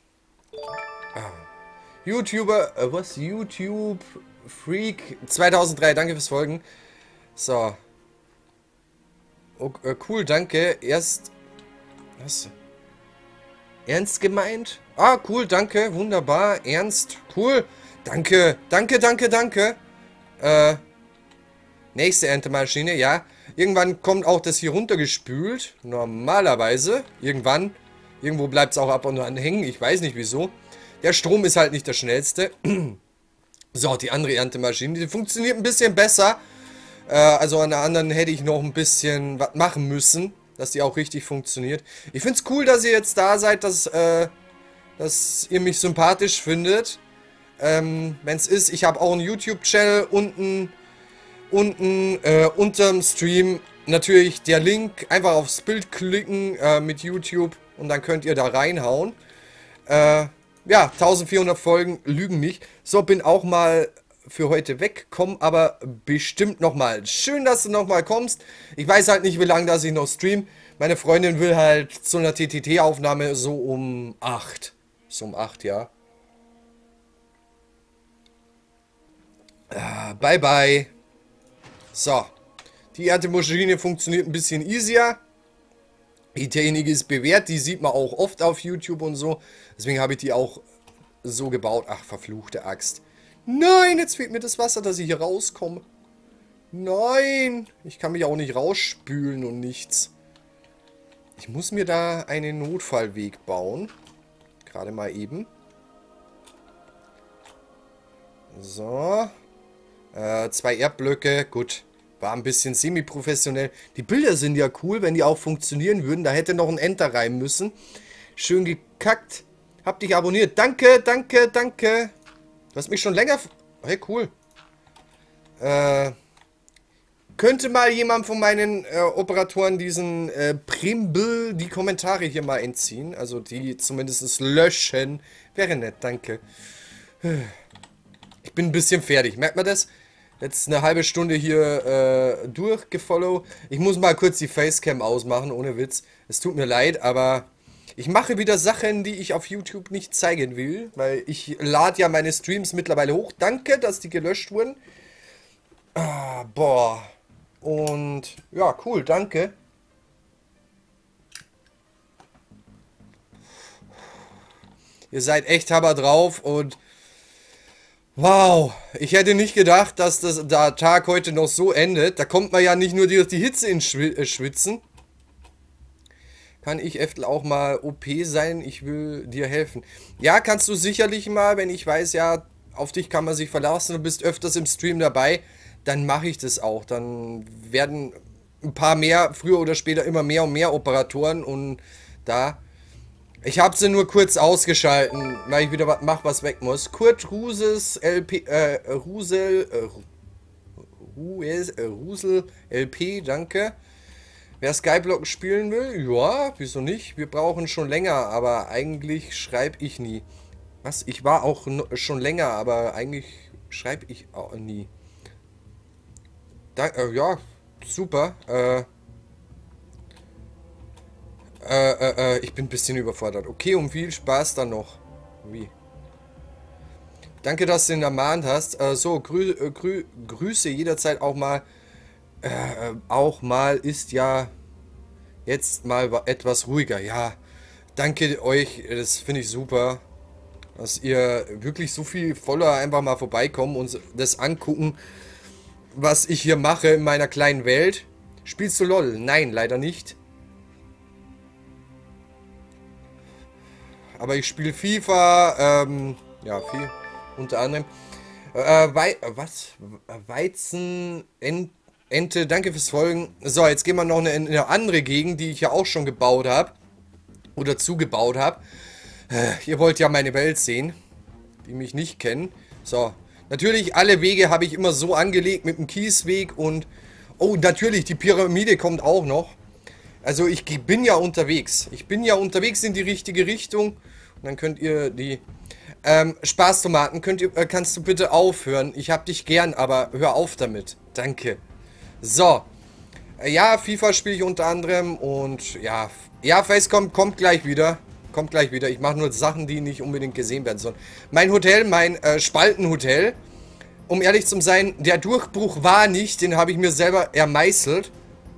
YouTuber, äh, was? YouTube Freak zweitausenddrei, danke fürs Folgen. So. Oh, äh, cool, danke. Erst. Was? Ernst gemeint? Ah, cool, danke. Wunderbar. Ernst. Cool. Danke. Danke, danke, danke. Äh. Nächste Erntemaschine, ja. Irgendwann kommt auch das hier runtergespült. Normalerweise. Irgendwann. Irgendwo bleibt es auch ab und an hängen. Ich weiß nicht wieso. Der Strom ist halt nicht der schnellste. So, die andere Erntemaschine. Die funktioniert ein bisschen besser. Äh, also an der anderen hätte ich noch ein bisschen was machen müssen. Dass die auch richtig funktioniert. Ich finde es cool, dass ihr jetzt da seid, dass, äh, dass ihr mich sympathisch findet. Ähm, wenn es ist, ich habe auch einen YouTube-Channel unten, unten äh, unterm Stream. Natürlich der Link, einfach aufs Bild klicken äh, mit YouTube und dann könnt ihr da reinhauen. Äh, ja, eintausendvierhundert Folgen lügen nicht. So, bin auch mal für heute weg, komm aber bestimmt nochmal. Schön, dass du nochmal kommst. Ich weiß halt nicht, wie lange dass ich noch stream. Meine Freundin will halt zu einer T T T-Aufnahme so um acht. So um acht, ja. Ah, bye, bye. So. Die Erntemaschine funktioniert ein bisschen easier. Die Technik ist bewährt, die sieht man auch oft auf YouTube und so. Deswegen habe ich die auch so gebaut. Ach, verfluchte Axt. Nein, jetzt fehlt mir das Wasser, dass ich hier rauskomme. Nein, ich kann mich auch nicht rausspülen und nichts. Ich muss mir da einen Notfallweg bauen. Gerade mal eben. So. Äh, zwei Erdblöcke, gut. War ein bisschen semi-professionell. Die Bilder sind ja cool, wenn die auch funktionieren würden. Da hätte noch ein Enter rein müssen. Schön gekackt. Hab dich abonniert. Danke, danke, danke. Du hast mich schon länger... Hey, cool. Äh, könnte mal jemand von meinen äh, Operatoren diesen äh, Primble die Kommentare hier mal entziehen? Also die zumindest löschen. Wäre nett, danke. Ich bin ein bisschen fertig. Merkt man das? Jetzt eine halbe Stunde hier äh, durchgefollow. Ich muss mal kurz die Facecam ausmachen, ohne Witz. Es tut mir leid, aber ich mache wieder Sachen, die ich auf YouTube nicht zeigen will. Weil ich lade ja meine Streams mittlerweile hoch. Danke, dass die gelöscht wurden. Ah, boah. Und ja, cool, danke. Ihr seid echt Hammer drauf und... Wow, ich hätte nicht gedacht, dass das, der Tag heute noch so endet. Da kommt man ja nicht nur durch die Hitze ins Schwi- äh, Schwitzen. Kann ich Eftel auch mal O P sein? Ich will dir helfen. Ja, kannst du sicherlich mal, wenn ich weiß, ja, auf dich kann man sich verlassen, du bist öfters im Stream dabei, dann mache ich das auch. Dann werden ein paar mehr, früher oder später immer mehr und mehr Operatoren und da... Ich habe sie nur kurz ausgeschalten, weil ich wieder was mache, was weg muss. Kurt Ruses L P, äh, Rusel, äh, Rues, äh, Rusel L P, danke. Wer Skyblock spielen will, ja, wieso nicht? Wir brauchen schon länger, aber eigentlich schreibe ich nie. Was? Ich war auch schon länger, aber eigentlich schreibe ich auch nie. Da, äh, ja, super. Äh, Äh, äh, äh, ich bin ein bisschen überfordert. Okay, und viel Spaß dann noch. Wie? Danke, dass du ihn ermahnt hast. Äh, so, grü äh, grü Grüße jederzeit auch mal. Äh, auch mal ist ja jetzt mal etwas ruhiger. Ja, danke euch. Das finde ich super. Dass ihr wirklich so viel voller einfach mal vorbeikommen und das angucken, was ich hier mache in meiner kleinen Welt. Spielst du LOL? Nein, leider nicht. Aber ich spiele FIFA, ähm, ja, viel, unter anderem. Äh, Wei was? Weizen, Ent Ente, danke fürs Folgen. So, jetzt gehen wir noch in eine, eine andere Gegend, die ich ja auch schon gebaut habe. Oder zugebaut habe. Äh, ihr wollt ja meine Welt sehen, die mich nicht kennen. So, natürlich, alle Wege habe ich immer so angelegt mit dem Kiesweg und... Oh, natürlich, die Pyramide kommt auch noch. Also ich bin ja unterwegs. Ich bin ja unterwegs in die richtige Richtung. Und dann könnt ihr die... Ähm, Spaßtomaten, könnt ihr, äh, kannst du bitte aufhören? Ich hab dich gern, aber hör auf damit. Danke. So. Äh, ja, FIFA spiele ich unter anderem. Und ja, ja, Facecam kommt gleich wieder. Kommt gleich wieder. Ich mache nur Sachen, die nicht unbedingt gesehen werden sollen. Mein Hotel, mein äh, Spaltenhotel. Um ehrlich zu sein, der Durchbruch war nicht. Den habe ich mir selber ermeißelt.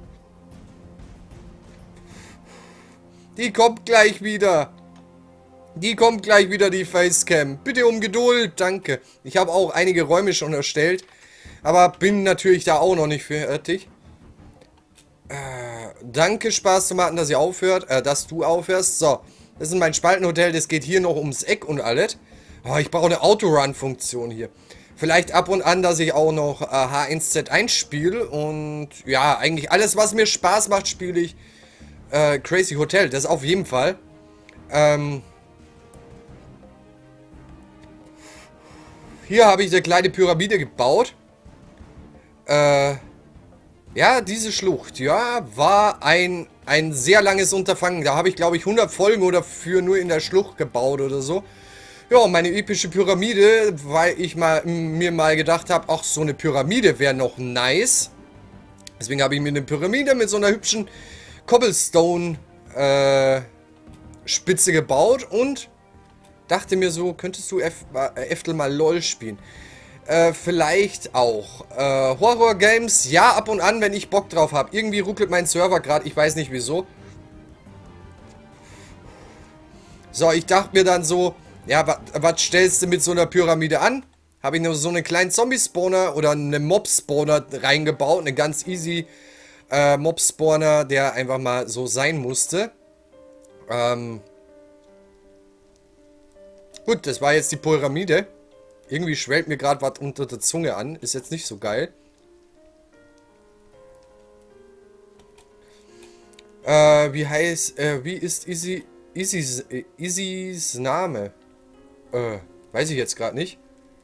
Die kommt gleich wieder. Die kommt gleich wieder, die Facecam. Bitte um Geduld, danke. Ich habe auch einige Räume schon erstellt. Aber bin natürlich da auch noch nicht fertig. Äh, danke, Spaßtomaten, dass ihr aufhört. Äh, dass du aufhörst. So, das ist mein Spaltenhotel. Das geht hier noch ums Eck und alles. Oh, ich brauche eine Autorun-Funktion hier. Vielleicht ab und an, dass ich auch noch äh, H eins Z eins spiele. Und ja, eigentlich alles, was mir Spaß macht, spiele ich. Äh, Crazy Hotel, das auf jeden Fall. Ähm, hier habe ich eine kleine Pyramide gebaut. Äh, ja, diese Schlucht, ja, war ein, ein sehr langes Unterfangen. Da habe ich, glaube ich, hundert Folgen oder für nur in der Schlucht gebaut oder so. Ja, meine epische Pyramide, weil ich mal, mir mal gedacht habe, ach, so eine Pyramide wäre noch nice. Deswegen habe ich mir eine Pyramide mit so einer hübschen Cobblestone äh, Spitze gebaut und dachte mir so, könntest du Eftel mal LOL spielen? Äh, vielleicht auch. Äh, Horror-Games, ja, ab und an, wenn ich Bock drauf habe. Irgendwie ruckelt mein Server gerade, ich weiß nicht wieso. So, ich dachte mir dann so, ja, was stellst du mit so einer Pyramide an? Habe ich nur so einen kleinen Zombie-Spawner oder einen Mob-Spawner reingebaut. Eine ganz easy äh, Mob-Spawner, der einfach mal so sein musste. Ähm... Gut, das war jetzt die Pyramide. Irgendwie schwellt mir gerade was unter der Zunge an. Ist jetzt nicht so geil. Äh, wie heißt, äh, wie ist Izzy, Izzys, äh, Izzys Name? Äh, weiß ich jetzt gerade nicht.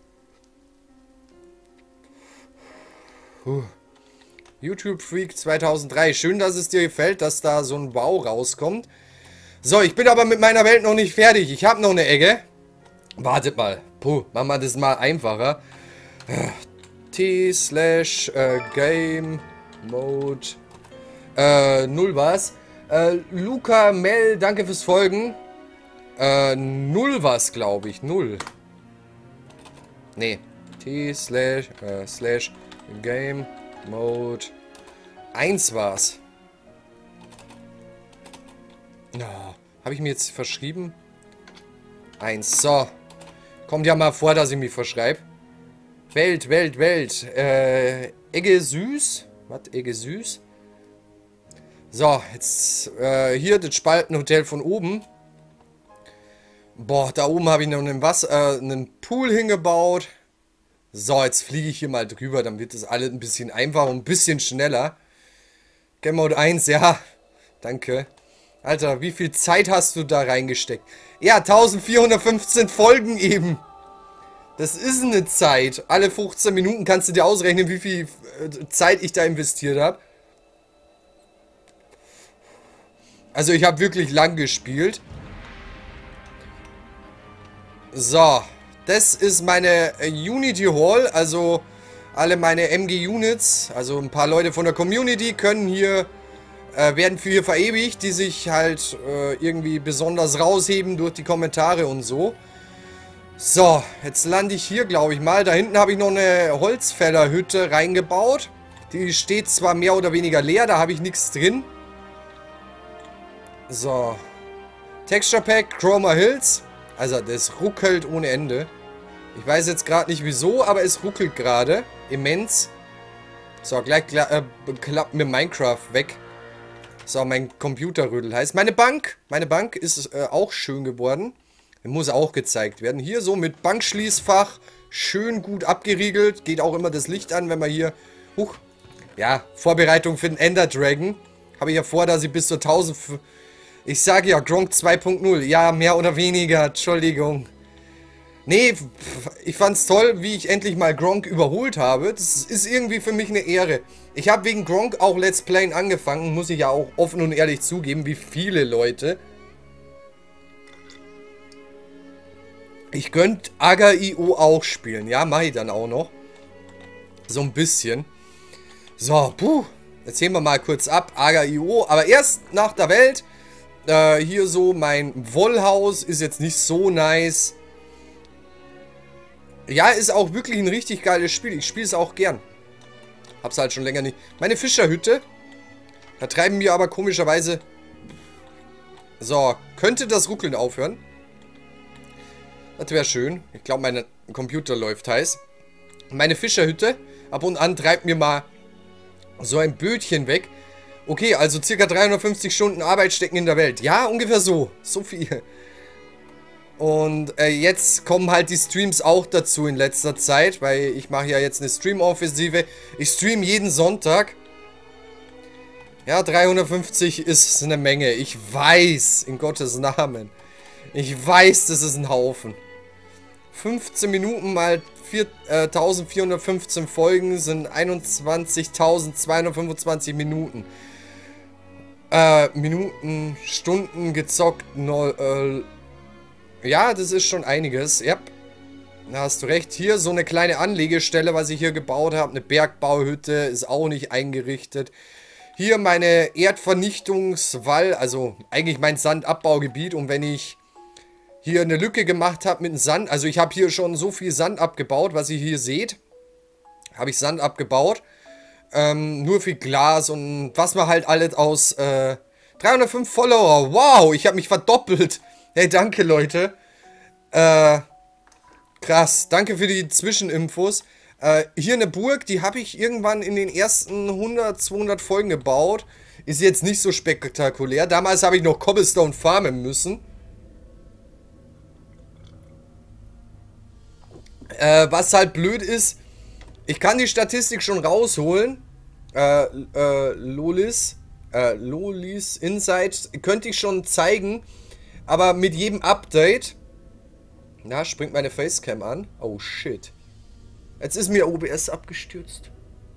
Puh. YouTube Freak zweitausenddrei. Schön, dass es dir gefällt, dass da so ein Wow rauskommt. So, ich bin aber mit meiner Welt noch nicht fertig. Ich habe noch eine Ecke. Wartet mal. Puh, machen wir das mal einfacher. T slash äh, Game Mode äh, null was. Äh, Luca Mel, danke fürs Folgen. Äh, null was, glaube ich. Null. Nee. T slash äh, slash Game Mode eins war's. No. Habe ich mir jetzt verschrieben? eins. So. Kommt ja mal vor, dass ich mich verschreibe. Welt, Welt, Welt. Äh, Egge süß. Was? Egge süß? So, jetzt äh, hier das Spaltenhotel von oben. Boah, da oben habe ich noch einen, Wasser, äh, einen Pool hingebaut. So, jetzt fliege ich hier mal drüber. Dann wird das alles ein bisschen einfacher und ein bisschen schneller. Game Mode eins, ja. Danke. Alter, wie viel Zeit hast du da reingesteckt? Ja, eintausendvierhundertfünfzehn Folgen eben. Das ist eine Zeit. Alle fünfzehn Minuten kannst du dir ausrechnen, wie viel Zeit ich da investiert habe. Also ich habe wirklich lang gespielt. So, das ist meine Unity Hall. Also alle meine M G-Units, also ein paar Leute von der Community können hier... Äh, werden für hier verewigt, die sich halt äh, irgendwie besonders rausheben durch die Kommentare und so. So, jetzt lande ich hier, glaube ich mal. Da hinten habe ich noch eine Holzfällerhütte reingebaut. Die steht zwar mehr oder weniger leer, da habe ich nichts drin. So. Texture Pack, Chroma Hills. Also, das ruckelt ohne Ende. Ich weiß jetzt gerade nicht wieso, aber es ruckelt gerade. Immens. So, gleich äh, klappt mir Minecraft weg. So, mein Computerrödel heißt. Meine Bank, meine Bank ist äh, auch schön geworden. Muss auch gezeigt werden. Hier so mit Bankschließfach. Schön gut abgeriegelt. Geht auch immer das Licht an, wenn man hier... Huch. Ja, Vorbereitung für den Ender Dragon. Habe ich ja vor, dass ich bis zu tausend... Ich sage ja, Gronk zwei punkt null. Ja, mehr oder weniger. Entschuldigung. Nee, ich fand's toll, wie ich endlich mal Gronk überholt habe. Das ist irgendwie für mich eine Ehre. Ich habe wegen Gronk auch Let's Playen angefangen, muss ich ja auch offen und ehrlich zugeben, wie viele Leute. Ich könnte Agar punkt i o auch spielen, ja, mache ich dann auch noch. So ein bisschen. So, puh, jetzt heben wir mal kurz ab, Agar punkt i o, aber erst nach der Welt. Äh, hier so mein Wollhaus ist jetzt nicht so nice. Ja, ist auch wirklich ein richtig geiles Spiel. Ich spiele es auch gern. Hab's halt schon länger nicht. Meine Fischerhütte. Da treiben wir aber komischerweise... So, könnte das Ruckeln aufhören? Das wäre schön. Ich glaube, mein Computer läuft heiß. Meine Fischerhütte. Ab und an treibt mir mal so ein Bötchen weg. Okay, also circa dreihundertfünfzig Stunden Arbeit stecken in der Welt. Ja, ungefähr so. So viel. Und äh, jetzt kommen halt die Streams auch dazu in letzter Zeit, weil ich mache ja jetzt eine Stream-Offensive. Ich stream jeden Sonntag. Ja, dreihundertfünfzig ist eine Menge. Ich weiß, in Gottes Namen. Ich weiß, das ist ein Haufen. fünfzehn Minuten mal vier, äh, eintausendvierhundertfünfzehn Folgen sind einundzwanzigtausendzweihundertfünfundzwanzig Minuten. Äh, Minuten, Stunden gezockt. No, äh, ja, das ist schon einiges. Ja, da hast du recht. Hier so eine kleine Anlegestelle, was ich hier gebaut habe. Eine Bergbauhütte ist auch nicht eingerichtet. Hier meine Erdvernichtungswall, also eigentlich mein Sandabbaugebiet. Und wenn ich hier eine Lücke gemacht habe mit dem Sand, also ich habe hier schon so viel Sand abgebaut, was ihr hier seht, habe ich Sand abgebaut. Ähm, nur viel Glas und was man halt alles aus äh, dreihundertfünf Follower. Wow, ich habe mich verdoppelt. Hey, danke Leute. Äh, krass, danke für die Zwischeninfos. Äh, hier eine Burg, die habe ich irgendwann in den ersten hundert, zweihundert Folgen gebaut. Ist jetzt nicht so spektakulär. Damals habe ich noch Cobblestone farmen müssen. Äh, was halt blöd ist, ich kann die Statistik schon rausholen. Äh, äh, Lolis, äh, Lolis Insight könnte ich schon zeigen. Aber mit jedem Update... Na, springt meine Facecam an. Oh, shit. Jetzt ist mir O B S abgestürzt.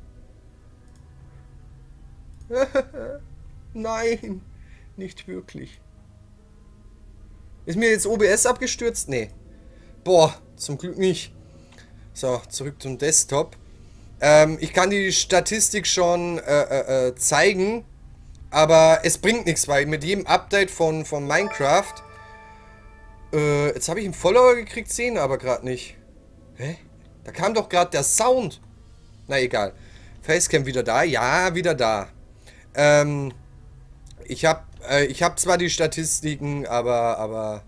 Nein, nicht wirklich. Ist mir jetzt O B S abgestürzt? Nee. Boah, zum Glück nicht. So, zurück zum Desktop. Ähm, ich kann die Statistik schon äh, äh, äh, zeigen, aber es bringt nichts, weil mit jedem Update von, von Minecraft... Äh, jetzt habe ich einen Follower gekriegt, sehen aber gerade nicht. Hä? Da kam doch gerade der Sound. Na egal. Facecam wieder da? Ja, wieder da. Ähm, ich habe äh, ich habe zwar die Statistiken, aber, aber...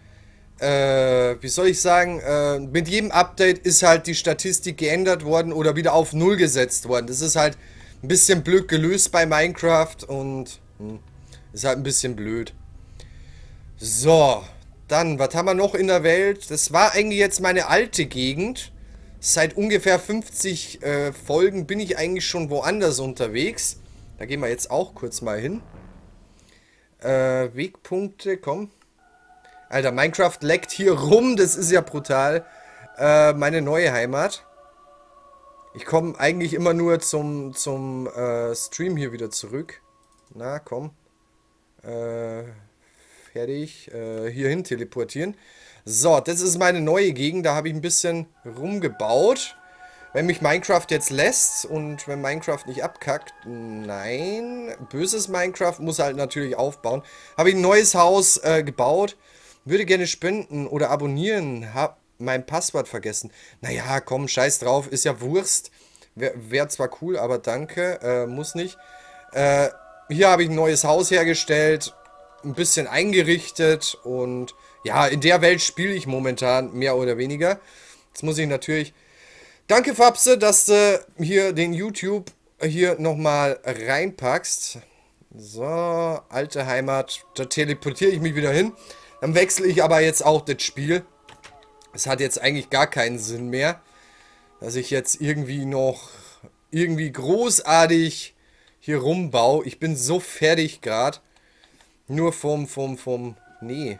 Äh, wie soll ich sagen, äh, mit jedem Update ist halt die Statistik geändert worden oder wieder auf Null gesetzt worden. Das ist halt ein bisschen blöd gelöst bei Minecraft und hm, ist halt ein bisschen blöd. So, dann, was haben wir noch in der Welt? Das war eigentlich jetzt meine alte Gegend. Seit ungefähr fünfzig äh, Folgen bin ich eigentlich schon woanders unterwegs. Da gehen wir jetzt auch kurz mal hin. Äh, Wegpunkte, komm. Alter, Minecraft leckt hier rum, das ist ja brutal. Äh, meine neue Heimat. Ich komme eigentlich immer nur zum, zum äh, Stream hier wieder zurück. Na, komm. Äh, fertig. Äh, hierhin teleportieren. So, das ist meine neue Gegend. Da habe ich ein bisschen rumgebaut. Wenn mich Minecraft jetzt lässt und wenn Minecraft nicht abkackt, nein. Böses Minecraft muss halt natürlich aufbauen. Habe ich ein neues Haus äh, gebaut. Würde gerne spenden oder abonnieren. Hab mein Passwort vergessen. Naja, komm, scheiß drauf. Ist ja Wurst. Wäre wär zwar cool, aber danke. Äh, muss nicht. Äh, hier habe ich ein neues Haus hergestellt. Ein bisschen eingerichtet. Und ja, in der Welt spiele ich momentan mehr oder weniger. Jetzt muss ich natürlich... Danke, Fabse, dass du hier den YouTube hier nochmal reinpackst. So, alte Heimat. Da teleportiere ich mich wieder hin. Dann wechsle ich aber jetzt auch das Spiel. Es hat jetzt eigentlich gar keinen Sinn mehr, dass ich jetzt irgendwie noch irgendwie großartig hier rumbaue. Ich bin so fertig gerade. Nur vom, vom, vom... Nee.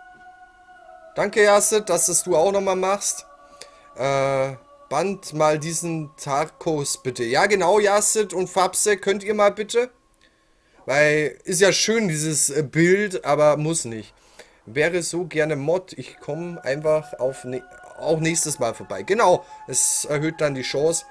Danke, Yasset, dass das du auch nochmal machst. Äh, band mal diesen Tarkos bitte. Ja, genau, Yasset und Fabse, könnt ihr mal bitte? Weil, ist ja schön, dieses Bild, aber muss nicht. Wäre so gerne Mod. Ich komme einfach auf ne auch nächstes Mal vorbei. Genau, es erhöht dann die Chance.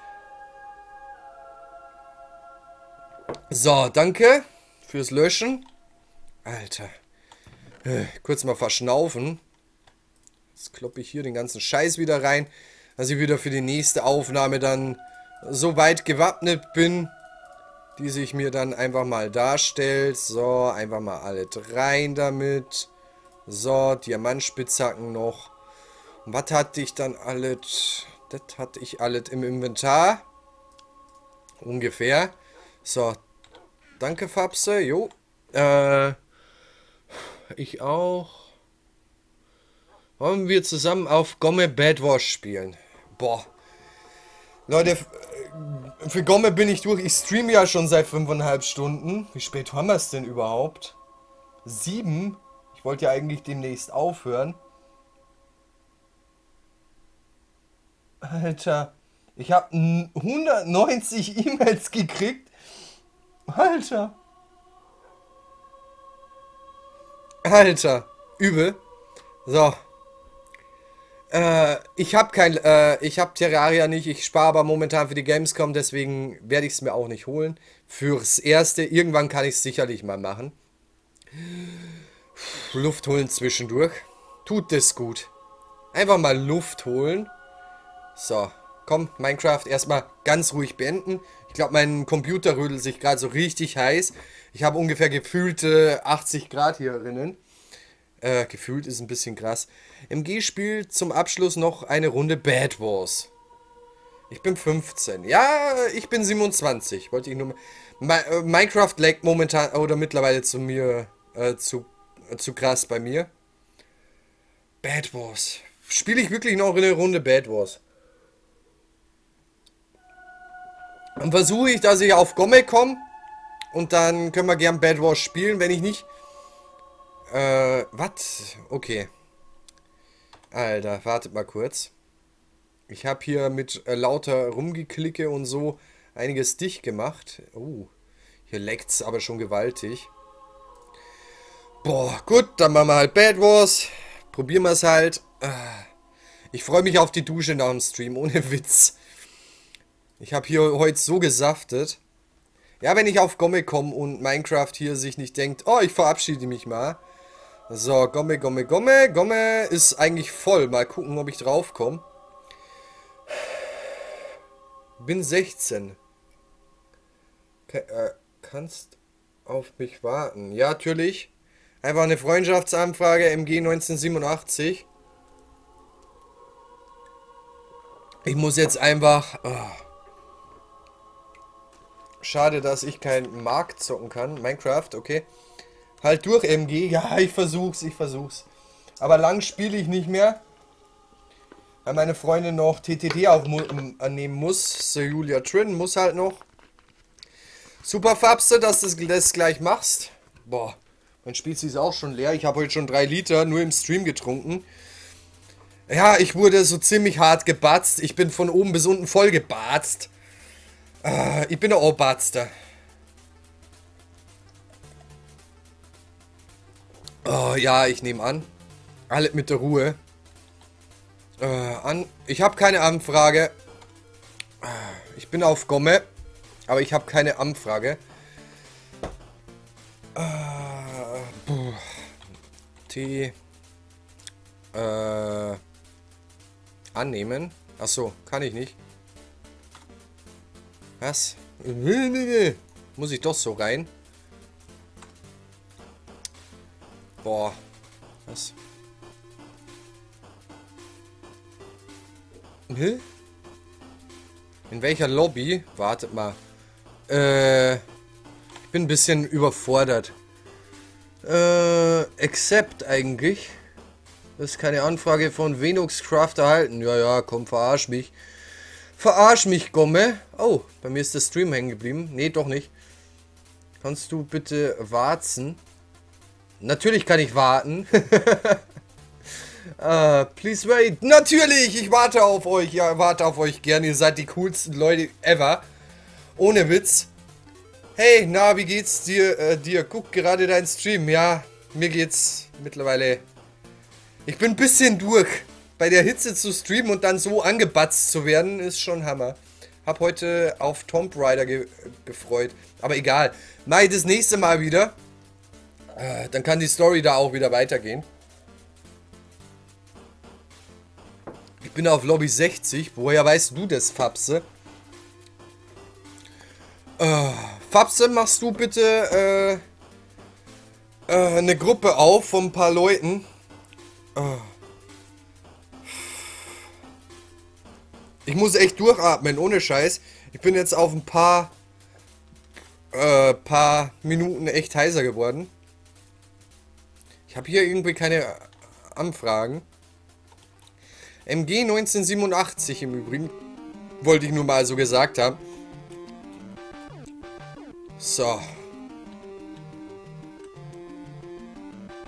So, danke fürs Löschen. Alter. Äh, kurz mal verschnaufen. Jetzt kloppe ich hier den ganzen Scheiß wieder rein, dass ich wieder für die nächste Aufnahme dann so weit gewappnet bin, die sich mir dann einfach mal darstellt. So, einfach mal alles rein damit. So, Diamantspitzhacken noch. Und was hatte ich dann alles? Das hatte ich alles im Inventar. Ungefähr. So. Danke, Fabse. Jo. Äh. Ich auch. Wollen wir zusammen auf Gomme Bad Wars spielen? Boah. Leute, für Gomme bin ich durch. Ich streame ja schon seit fünfeinhalb Stunden. Wie spät haben wir es denn überhaupt? Sieben? Ich wollte ja eigentlich demnächst aufhören. Alter, ich habe hundertneunzig E-Mails gekriegt. Alter. Alter, übel. So. Äh, ich habe kein, äh, ich habe Terraria nicht. Ich spare aber momentan für die Gamescom, deswegen werde ich es mir auch nicht holen. Fürs Erste. Irgendwann kann ich es sicherlich mal machen. Luft holen zwischendurch. Tut das gut. Einfach mal Luft holen. So, komm, Minecraft erstmal ganz ruhig beenden. Ich glaube, mein Computer rödelt sich gerade so richtig heiß. Ich habe ungefähr gefühlte achtzig Grad hier drinnen. Äh, gefühlt ist ein bisschen krass. M G spielt zum Abschluss noch eine Runde Bad Wars. Ich bin fünfzehn. Ja, ich bin siebenundzwanzig. Wollte ich nur mal... äh, Minecraft laggt momentan oder mittlerweile zu mir... Äh, zu, äh, zu krass bei mir. Bad Wars. Spiele ich wirklich noch eine Runde Bad Wars? Dann versuche ich, dass ich auf Gomme komme. Und dann können wir gern Bad Wars spielen, wenn ich nicht... Äh, was? Okay. Alter, wartet mal kurz. Ich habe hier mit äh, lauter Rumgeklicke und so einiges dicht gemacht. Oh, hier leckt's aber schon gewaltig. Boah, gut, dann machen wir halt Bad Wars. Probieren wir es halt. Ich freue mich auf die Dusche nach dem Stream, ohne Witz. Ich habe hier heute so gesaftet. Ja, wenn ich auf Gomme komme und Minecraft hier sich nicht denkt, oh, ich verabschiede mich mal. So, Gomme, Gomme, Gomme. Gomme ist eigentlich voll. Mal gucken, ob ich drauf komme. Bin sechzehn. Ke äh, kannst auf mich warten. Ja, natürlich. Einfach eine Freundschaftsanfrage, M G neunzehnhundertsiebenundachtzig. Ich muss jetzt einfach... Oh. Schade, dass ich kein Markt zocken kann. Minecraft, okay. Halt durch, M G. Ja, ich versuch's, ich versuch's. Aber lang spiele ich nicht mehr. Weil meine Freundin noch T T T aufnehmen muss. So, Julia Trin muss halt noch. Super, Fabste, dass du das gleich machst. Boah, mein Spezi ist auch schon leer. Ich habe heute schon drei Liter nur im Stream getrunken. Ja, ich wurde so ziemlich hart gebatzt. Ich bin von oben bis unten voll gebatzt. Uh, ich bin ein Ohrbatzter. Oh, ja, ich nehme an. Alle mit der Ruhe. Uh, an. Ich habe keine Anfrage. Uh, ich bin auf Gomme. Aber ich habe keine Anfrage. Uh, T. Uh, annehmen. Achso, kann ich nicht. Was? Muss ich doch so rein? Boah. Was? Hä? In welcher Lobby? Wartet mal. Äh. Ich bin ein bisschen überfordert. Äh. Accept eigentlich. Das ist keine Anfrage von Venuxcraft erhalten. Ja, ja, komm, verarsch mich. Verarsch mich, Gomme. Oh, bei mir ist der Stream hängen geblieben. Nee, doch nicht. Kannst du bitte warten? Natürlich kann ich warten. uh, please wait. Natürlich, ich warte auf euch. Ja, warte auf euch gern. Ihr seid die coolsten Leute ever. Ohne Witz. Hey, na, wie geht's dir? Äh, dir? Guck gerade deinen Stream. Ja, mir geht's mittlerweile... Ich bin ein bisschen durch. Bei der Hitze zu streamen und dann so angebatzt zu werden, ist schon Hammer. Hab heute auf Tomb Raider ge gefreut. Aber egal. Mach ich das nächste Mal wieder. Äh, dann kann die Story da auch wieder weitergehen. Ich bin auf Lobby sechzig. Woher weißt du das, Fabse? Äh, Fabse, machst du bitte äh, äh, eine Gruppe auf von ein paar Leuten. Äh. Ich muss echt durchatmen, ohne Scheiß. Ich bin jetzt auf ein paar, äh, paar Minuten echt heiser geworden. Ich habe hier irgendwie keine Anfragen. M G neunzehnhundertsiebenundachtzig im Übrigen. Wollte ich nur mal so gesagt haben. So.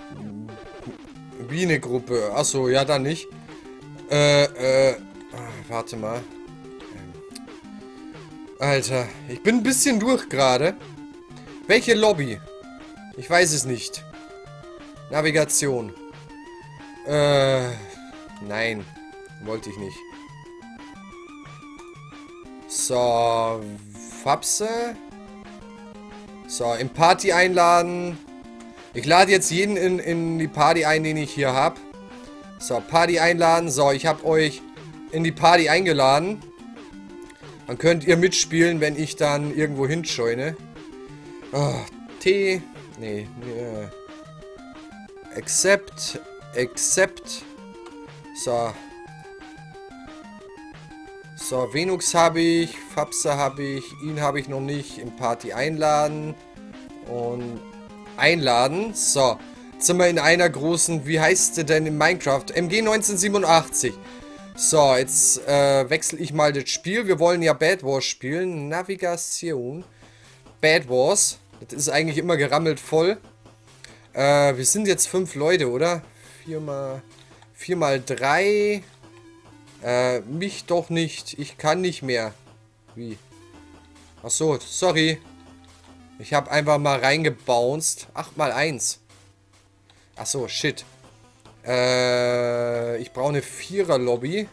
Biene-Gruppe. Achso, ja, dann nicht. Äh, äh. warte mal. Alter, ich bin ein bisschen durch gerade. Welche Lobby? Ich weiß es nicht. Navigation. Äh, nein. Wollte ich nicht. So, Fapse. So, in Party einladen. Ich lade jetzt jeden in, in die Party ein, den ich hier habe. So, Party einladen. So, ich habe euch in die Party eingeladen. Dann könnt ihr mitspielen, wenn ich dann irgendwo hinscheune. Oh, T. Nee, nee. Accept. Accept. So. So, Venux habe ich. Fapse habe ich. Ihn habe ich noch nicht. In Party einladen. Und einladen. So. Jetzt sind wir in einer großen. Wie heißt sie denn in Minecraft? M G neunzehnhundertsiebenundachtzig. So, jetzt äh, wechsle ich mal das Spiel. Wir wollen ja Bed Wars spielen. Navigation. Bed Wars. Das ist eigentlich immer gerammelt voll. Äh, wir sind jetzt fünf Leute, oder? Vier mal, vier mal drei. Äh, mich doch nicht. Ich kann nicht mehr. Wie? Ach so, sorry. Ich habe einfach mal reingebounced. acht mal eins. Ach so, shit. Äh, ich brauche eine Vierer-Lobby.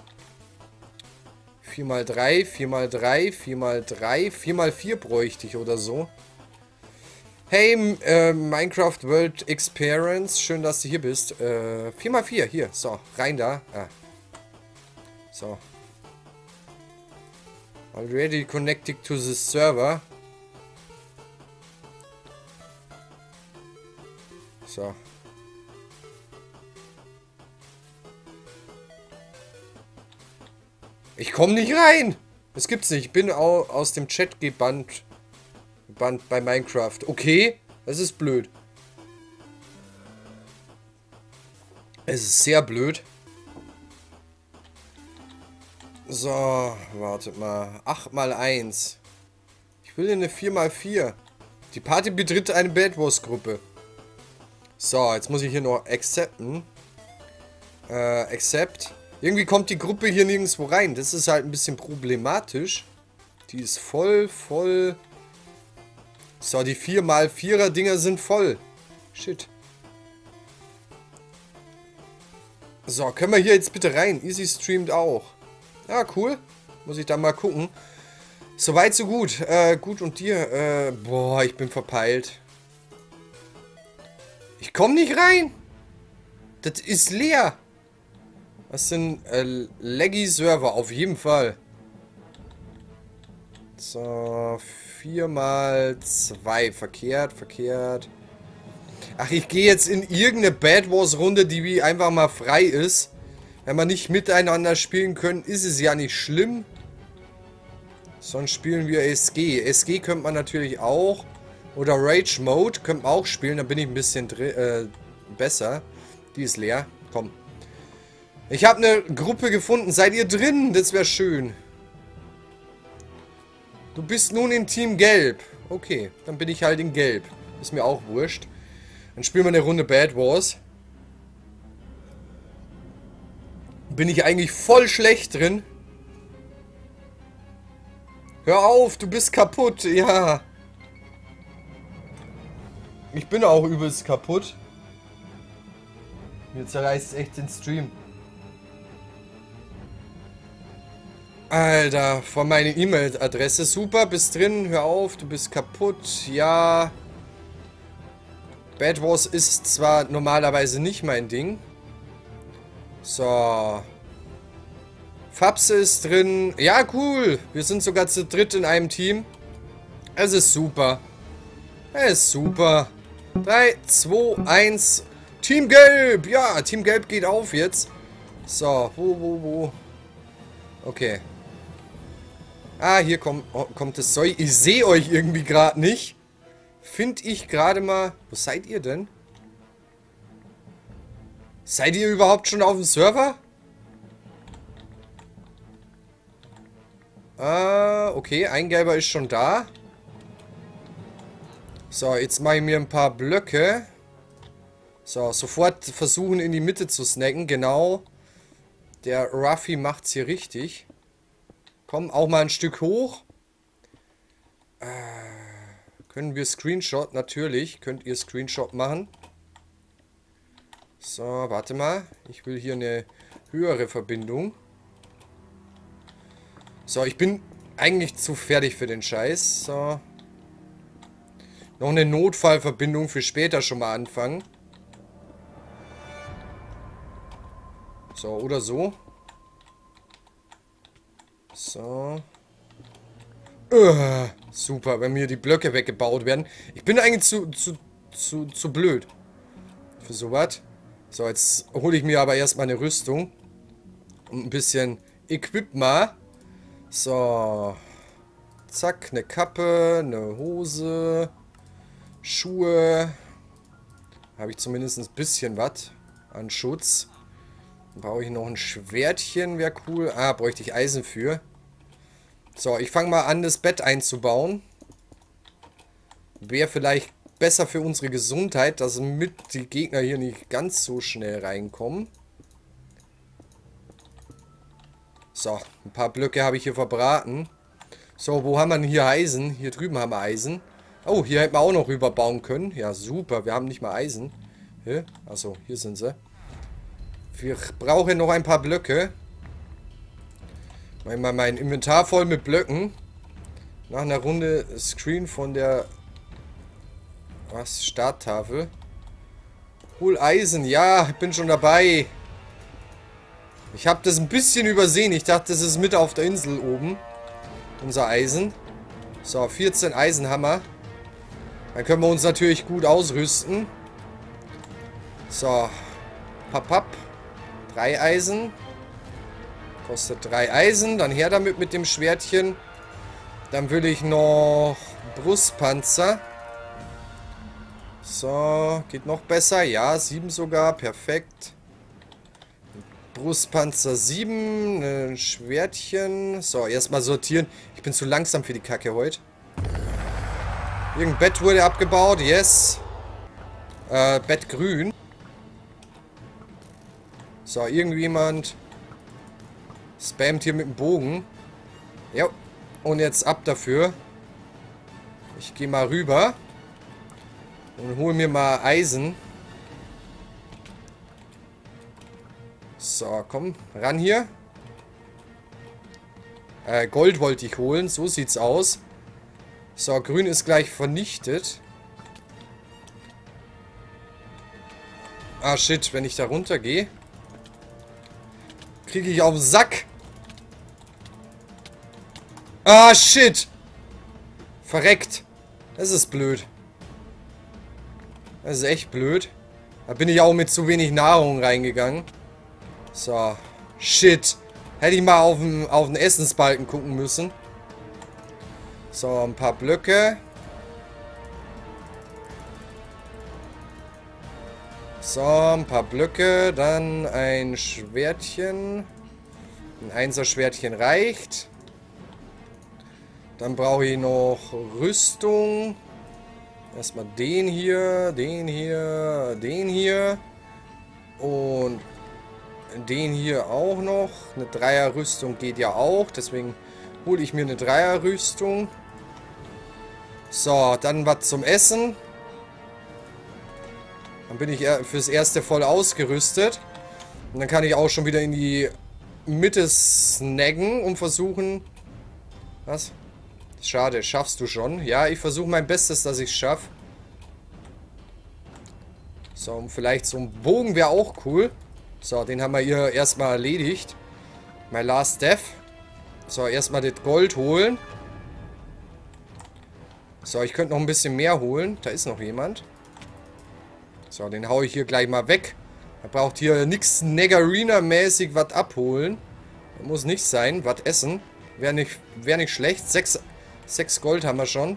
vier mal drei, vier mal drei, vier mal drei, vier mal vier bräuchte ich oder so. Hey, äh, Minecraft World Experience. Schön, dass du hier bist. Äh, vier mal vier, hier. So, rein da. Ah. So. Already connected to the server. So. Ich komme nicht rein. Das gibt's nicht. Ich bin auch aus dem Chat gebannt. Gebannt bei Minecraft. Okay, das ist blöd. Es ist sehr blöd. So, wartet mal. acht mal eins. Ich will eine vier mal vier. Die Party betritt eine Bed Wars Gruppe. So, jetzt muss ich hier noch accepten. Äh, accept. Irgendwie kommt die Gruppe hier nirgendwo rein. Das ist halt ein bisschen problematisch. Die ist voll, voll. So, die vier mal vierer Dinger sind voll. Shit. So, können wir hier jetzt bitte rein? Easy streamt auch. Ja, cool. Muss ich da mal gucken. Soweit, so gut. Äh, gut und dir? Äh, boah, ich bin verpeilt. Ich komme nicht rein. Das ist leer. Was sind äh, laggy Server? Auf jeden Fall. So, vier mal zwei. Verkehrt, verkehrt. Ach, ich gehe jetzt in irgendeine Bed Wars Runde, die wie einfach mal frei ist. Wenn wir nicht miteinander spielen können, ist es ja nicht schlimm. Sonst spielen wir S G. S G könnte man natürlich auch. Oder Rage Mode könnte man auch spielen. Da bin ich ein bisschen äh, besser. Die ist leer. Komm. Ich habe eine Gruppe gefunden. Seid ihr drin? Das wäre schön. Du bist nun in Team Gelb. Okay, dann bin ich halt in Gelb. Ist mir auch wurscht. Dann spielen wir eine Runde Bed Wars. Bin ich eigentlich voll schlecht drin. Hör auf, du bist kaputt. Ja. Ich bin auch übelst kaputt. Mir zerreißt echt den Stream. Alter, von meiner E-Mail-Adresse. Super, bist drin. Hör auf, du bist kaputt. Ja. Bed Wars ist zwar normalerweise nicht mein Ding. So. Fapse ist drin. Ja, cool. Wir sind sogar zu dritt in einem Team. Es ist super. Es ist super. drei, zwei, eins. Team Gelb. Ja, Team Gelb geht auf jetzt. So, wo, wo, wo. Okay. Ah, hier kommt, oh, kommt das Zeug. Ich sehe euch irgendwie gerade nicht. Finde ich gerade mal... Wo seid ihr denn? Seid ihr überhaupt schon auf dem Server? Ah, okay. Ein Gelber ist schon da. So, jetzt mache ich mir ein paar Blöcke. So, sofort versuchen in die Mitte zu snacken. Genau. Der Ruffy macht's hier richtig. Komm, auch mal ein Stück hoch. Äh, können wir Screenshot? Natürlich könnt ihr Screenshot machen. So, warte mal. Ich will hier eine höhere Verbindung. So, ich bin eigentlich zu fertig für den Scheiß. So. Noch eine Notfallverbindung für später schon mal anfangen. So, oder so. So. Uh, super, wenn mir die Blöcke weggebaut werden. Ich bin eigentlich zu, zu, zu, zu blöd für sowas. So, jetzt hole ich mir aber erstmal eine Rüstung. Und ein bisschen Equip mal. So. Zack, eine Kappe, eine Hose, Schuhe. Habe ich zumindest ein bisschen was an Schutz. Dann brauche ich noch ein Schwertchen, wäre cool. Ah, bräuchte ich Eisen für. So, ich fange mal an, das Bett einzubauen. Wäre vielleicht besser für unsere Gesundheit, dass mit die Gegner hier nicht ganz so schnell reinkommen. So, ein paar Blöcke habe ich hier verbraten. So, wo haben wir denn hier Eisen? Hier drüben haben wir Eisen. Oh, hier hätten wir auch noch rüberbauen können. Ja, super, wir haben nicht mal Eisen. Achso, hier sind sie. Wir brauchen noch ein paar Blöcke. Mach mal mein Inventar voll mit Blöcken. Nach einer Runde Screen von der... Was? Starttafel. Hol Eisen. Ja, ich bin schon dabei. Ich habe das ein bisschen übersehen. Ich dachte, das ist mit auf der Insel oben. Unser Eisen. So, vierzehn Eisenhammer. Dann können wir uns natürlich gut ausrüsten. So. Papp, papp. Drei Eisen. Kostet drei Eisen. Dann her damit mit dem Schwertchen. Dann will ich noch Brustpanzer. So, geht noch besser. Ja, sieben sogar. Perfekt. Brustpanzer sieben. Ein Schwertchen. So, erstmal sortieren. Ich bin zu langsam für die Kacke heute. Irgendein Bett wurde abgebaut. Yes. Äh, Bett grün. So, irgendjemand spammt hier mit dem Bogen. Ja. Und jetzt ab dafür. Ich gehe mal rüber. Und hole mir mal Eisen. So, komm. Ran hier. Äh, Gold wollte ich holen. So sieht's aus. So, grün ist gleich vernichtet. Ah, shit. Wenn ich da runter gehe, kriege ich auf den Sack. Ah, shit. Verreckt. Das ist blöd. Das ist echt blöd. Da bin ich auch mit zu wenig Nahrung reingegangen. So. Shit. Hätte ich mal auf den, auf den Essensbalken gucken müssen. So, ein paar Blöcke. So, ein paar Blöcke. Dann ein Schwertchen. Ein Einser-Schwertchen reicht. Dann brauche ich noch Rüstung. Erstmal den hier, den hier, den hier. Und den hier auch noch. Eine Dreier-Rüstung geht ja auch. Deswegen hole ich mir eine Dreier-Rüstung. So, dann was zum Essen. Dann bin ich fürs Erste voll ausgerüstet. Und dann kann ich auch schon wieder in die Mitte snaggen und versuchen... Was? Schade, schaffst du schon. Ja, ich versuche mein Bestes, dass ich es schaffe. So, und vielleicht so ein Bogen wäre auch cool. So, den haben wir hier erstmal erledigt. My last death. So, erstmal das Gold holen. So, ich könnte noch ein bisschen mehr holen. Da ist noch jemand. So, den haue ich hier gleich mal weg. Er braucht hier nichts Negarina-mäßig was abholen. Das muss nicht sein. Was essen. Wäre nicht, wär nicht schlecht. Sechs, sechs Gold haben wir schon.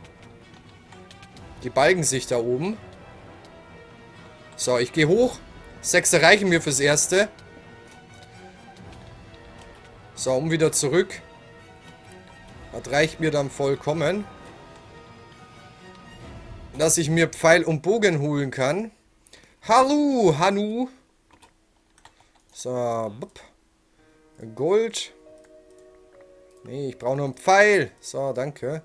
Die balgen sich da oben. So, ich gehe hoch. Sechs reichen mir fürs Erste. So, um wieder zurück. Das reicht mir dann vollkommen. Dass ich mir Pfeil und Bogen holen kann. Hallo, Hanu. So, bup. Gold. Nee, ich brauche nur einen Pfeil. So, danke.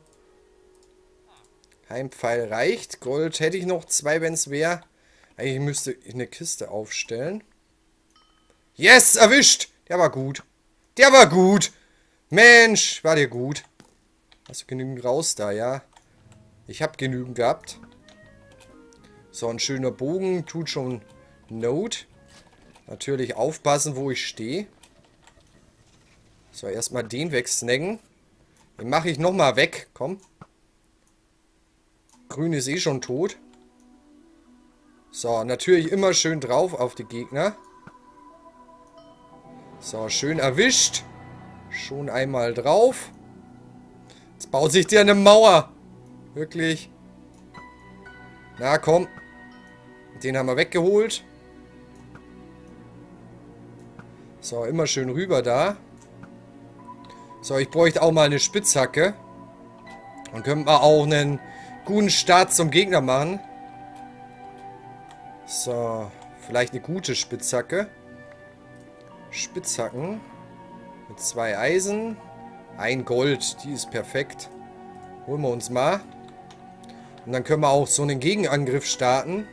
Ein Pfeil reicht. Gold hätte ich noch zwei, wenn es wäre. Eigentlich müsste ich eine Kiste aufstellen. Yes, erwischt. Der war gut. Der war gut. Mensch, war der gut. Hast du genügend raus da, ja? Ich habe genügend gehabt. So, ein schöner Bogen tut schon Not. Natürlich aufpassen, wo ich stehe. So, erstmal den wegsnacken. Den mache ich nochmal weg. Komm. Grün ist eh schon tot. So, natürlich immer schön drauf auf die Gegner. So, schön erwischt. Schon einmal drauf. Jetzt baut sich der eine Mauer. Wirklich. Na komm. Den haben wir weggeholt. So, immer schön rüber da. So, ich bräuchte auch mal eine Spitzhacke. Dann können wir auch einen guten Start zum Gegner machen. So, vielleicht eine gute Spitzhacke. Spitzhacken. Mit zwei Eisen. Ein Gold, die ist perfekt. Holen wir uns mal. Und dann können wir auch so einen Gegenangriff starten.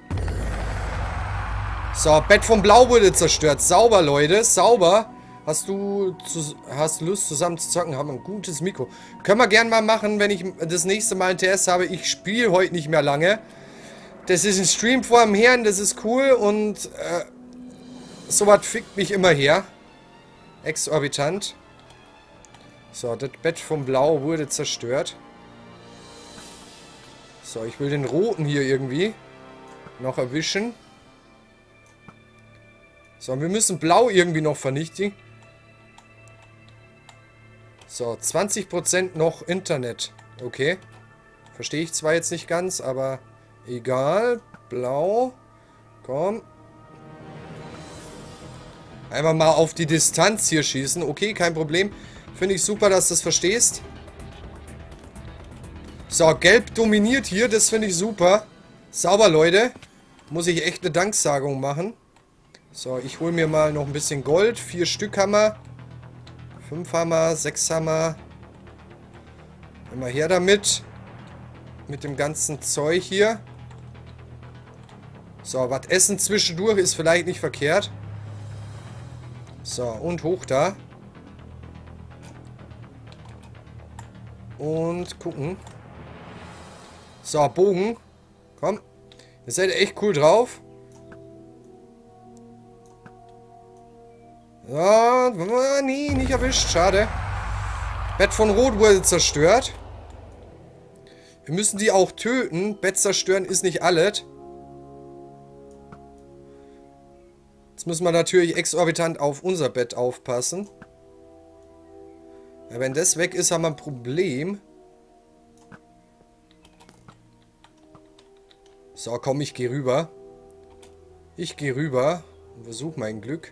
So, Bett vom Blau wurde zerstört. Sauber, Leute, sauber. Hast du zu, hast Lust zusammen zu zocken? Haben wir ein gutes Mikro. Können wir gerne mal machen, wenn ich das nächste Mal ein T S habe. Ich spiele heute nicht mehr lange. Das ist ein Stream vor dem Herrn, das ist cool und äh, sowas fickt mich immer her. Exorbitant. So, das Bett vom Blau wurde zerstört. So, ich will den roten hier irgendwie noch erwischen. So, wir müssen Blau irgendwie noch vernichten. So, zwanzig Prozent noch Internet. Okay. Verstehe ich zwar jetzt nicht ganz, aber egal. Blau. Komm. Einfach mal auf die Distanz hier schießen. Okay, kein Problem. Finde ich super, dass du das verstehst. So, Gelb dominiert hier. Das finde ich super. Sauber, Leute. Muss ich echt eine Danksagung machen. So, ich hole mir mal noch ein bisschen Gold. Vier Stück Hammer. Fünf Hammer, sechs Hammer. Immer her damit. Mit dem ganzen Zeug hier. So, was essen zwischendurch ist vielleicht nicht verkehrt. So, und hoch da. Und gucken. So, Bogen. Komm. Ihr seid echt cool drauf. Ja, nee, nicht erwischt. Schade. Bett von Rot wurde zerstört. Wir müssen die auch töten. Bett zerstören ist nicht alles. Jetzt müssen wir natürlich exorbitant auf unser Bett aufpassen. Ja, wenn das weg ist, haben wir ein Problem. So, komm, ich gehe rüber. Ich gehe rüber und versuche mein Glück.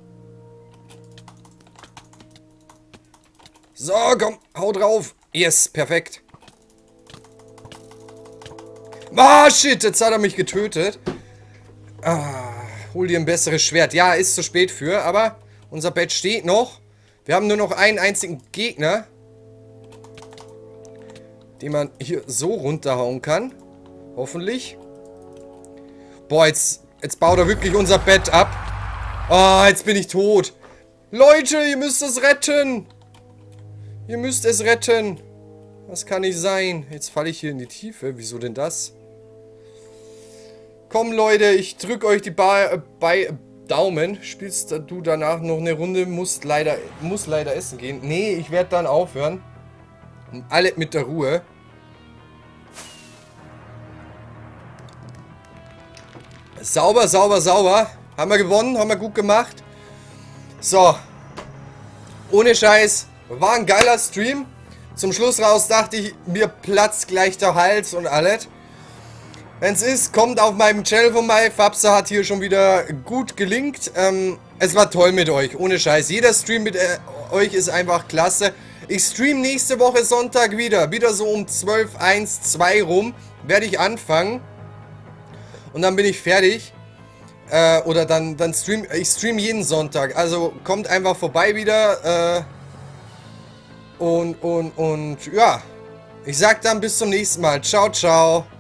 So, komm, hau drauf. Yes, perfekt. Ah, shit, jetzt hat er mich getötet. Ah, hol dir ein besseres Schwert. Ja, ist zu spät für, aber unser Bett steht noch. Wir haben nur noch einen einzigen Gegner, den man hier so runterhauen kann. Hoffentlich. Boah, jetzt, jetzt baut er wirklich unser Bett ab. Ah, oh, jetzt bin ich tot. Leute, ihr müsst es retten. Ihr müsst es retten. Das kann nicht sein. Jetzt falle ich hier in die Tiefe. Wieso denn das? Komm, Leute, ich drücke euch die ba äh, bei Daumen. Spielst du danach noch eine Runde? Musst leider, muss leider essen gehen. Nee, ich werde dann aufhören. Und alle mit der Ruhe. Sauber, sauber, sauber. Haben wir gewonnen, haben wir gut gemacht. So. Ohne Scheiß. War ein geiler Stream. Zum Schluss raus dachte ich, mir platzt gleich der Hals und alles. Wenn es ist, kommt auf meinem Channel vorbei. Fabsa hat hier schon wieder gut gelinkt. Ähm, es war toll mit euch, ohne Scheiß. Jeder Stream mit äh, euch ist einfach klasse. Ich stream nächste Woche Sonntag wieder. Wieder so um zwölf, eins, zwei rum werde ich anfangen. Und dann bin ich fertig. Äh, oder dann, dann stream, ich stream jeden Sonntag. Also kommt einfach vorbei wieder. Äh, und, und, und, ja. Ich sag dann bis zum nächsten Mal. Ciao, ciao.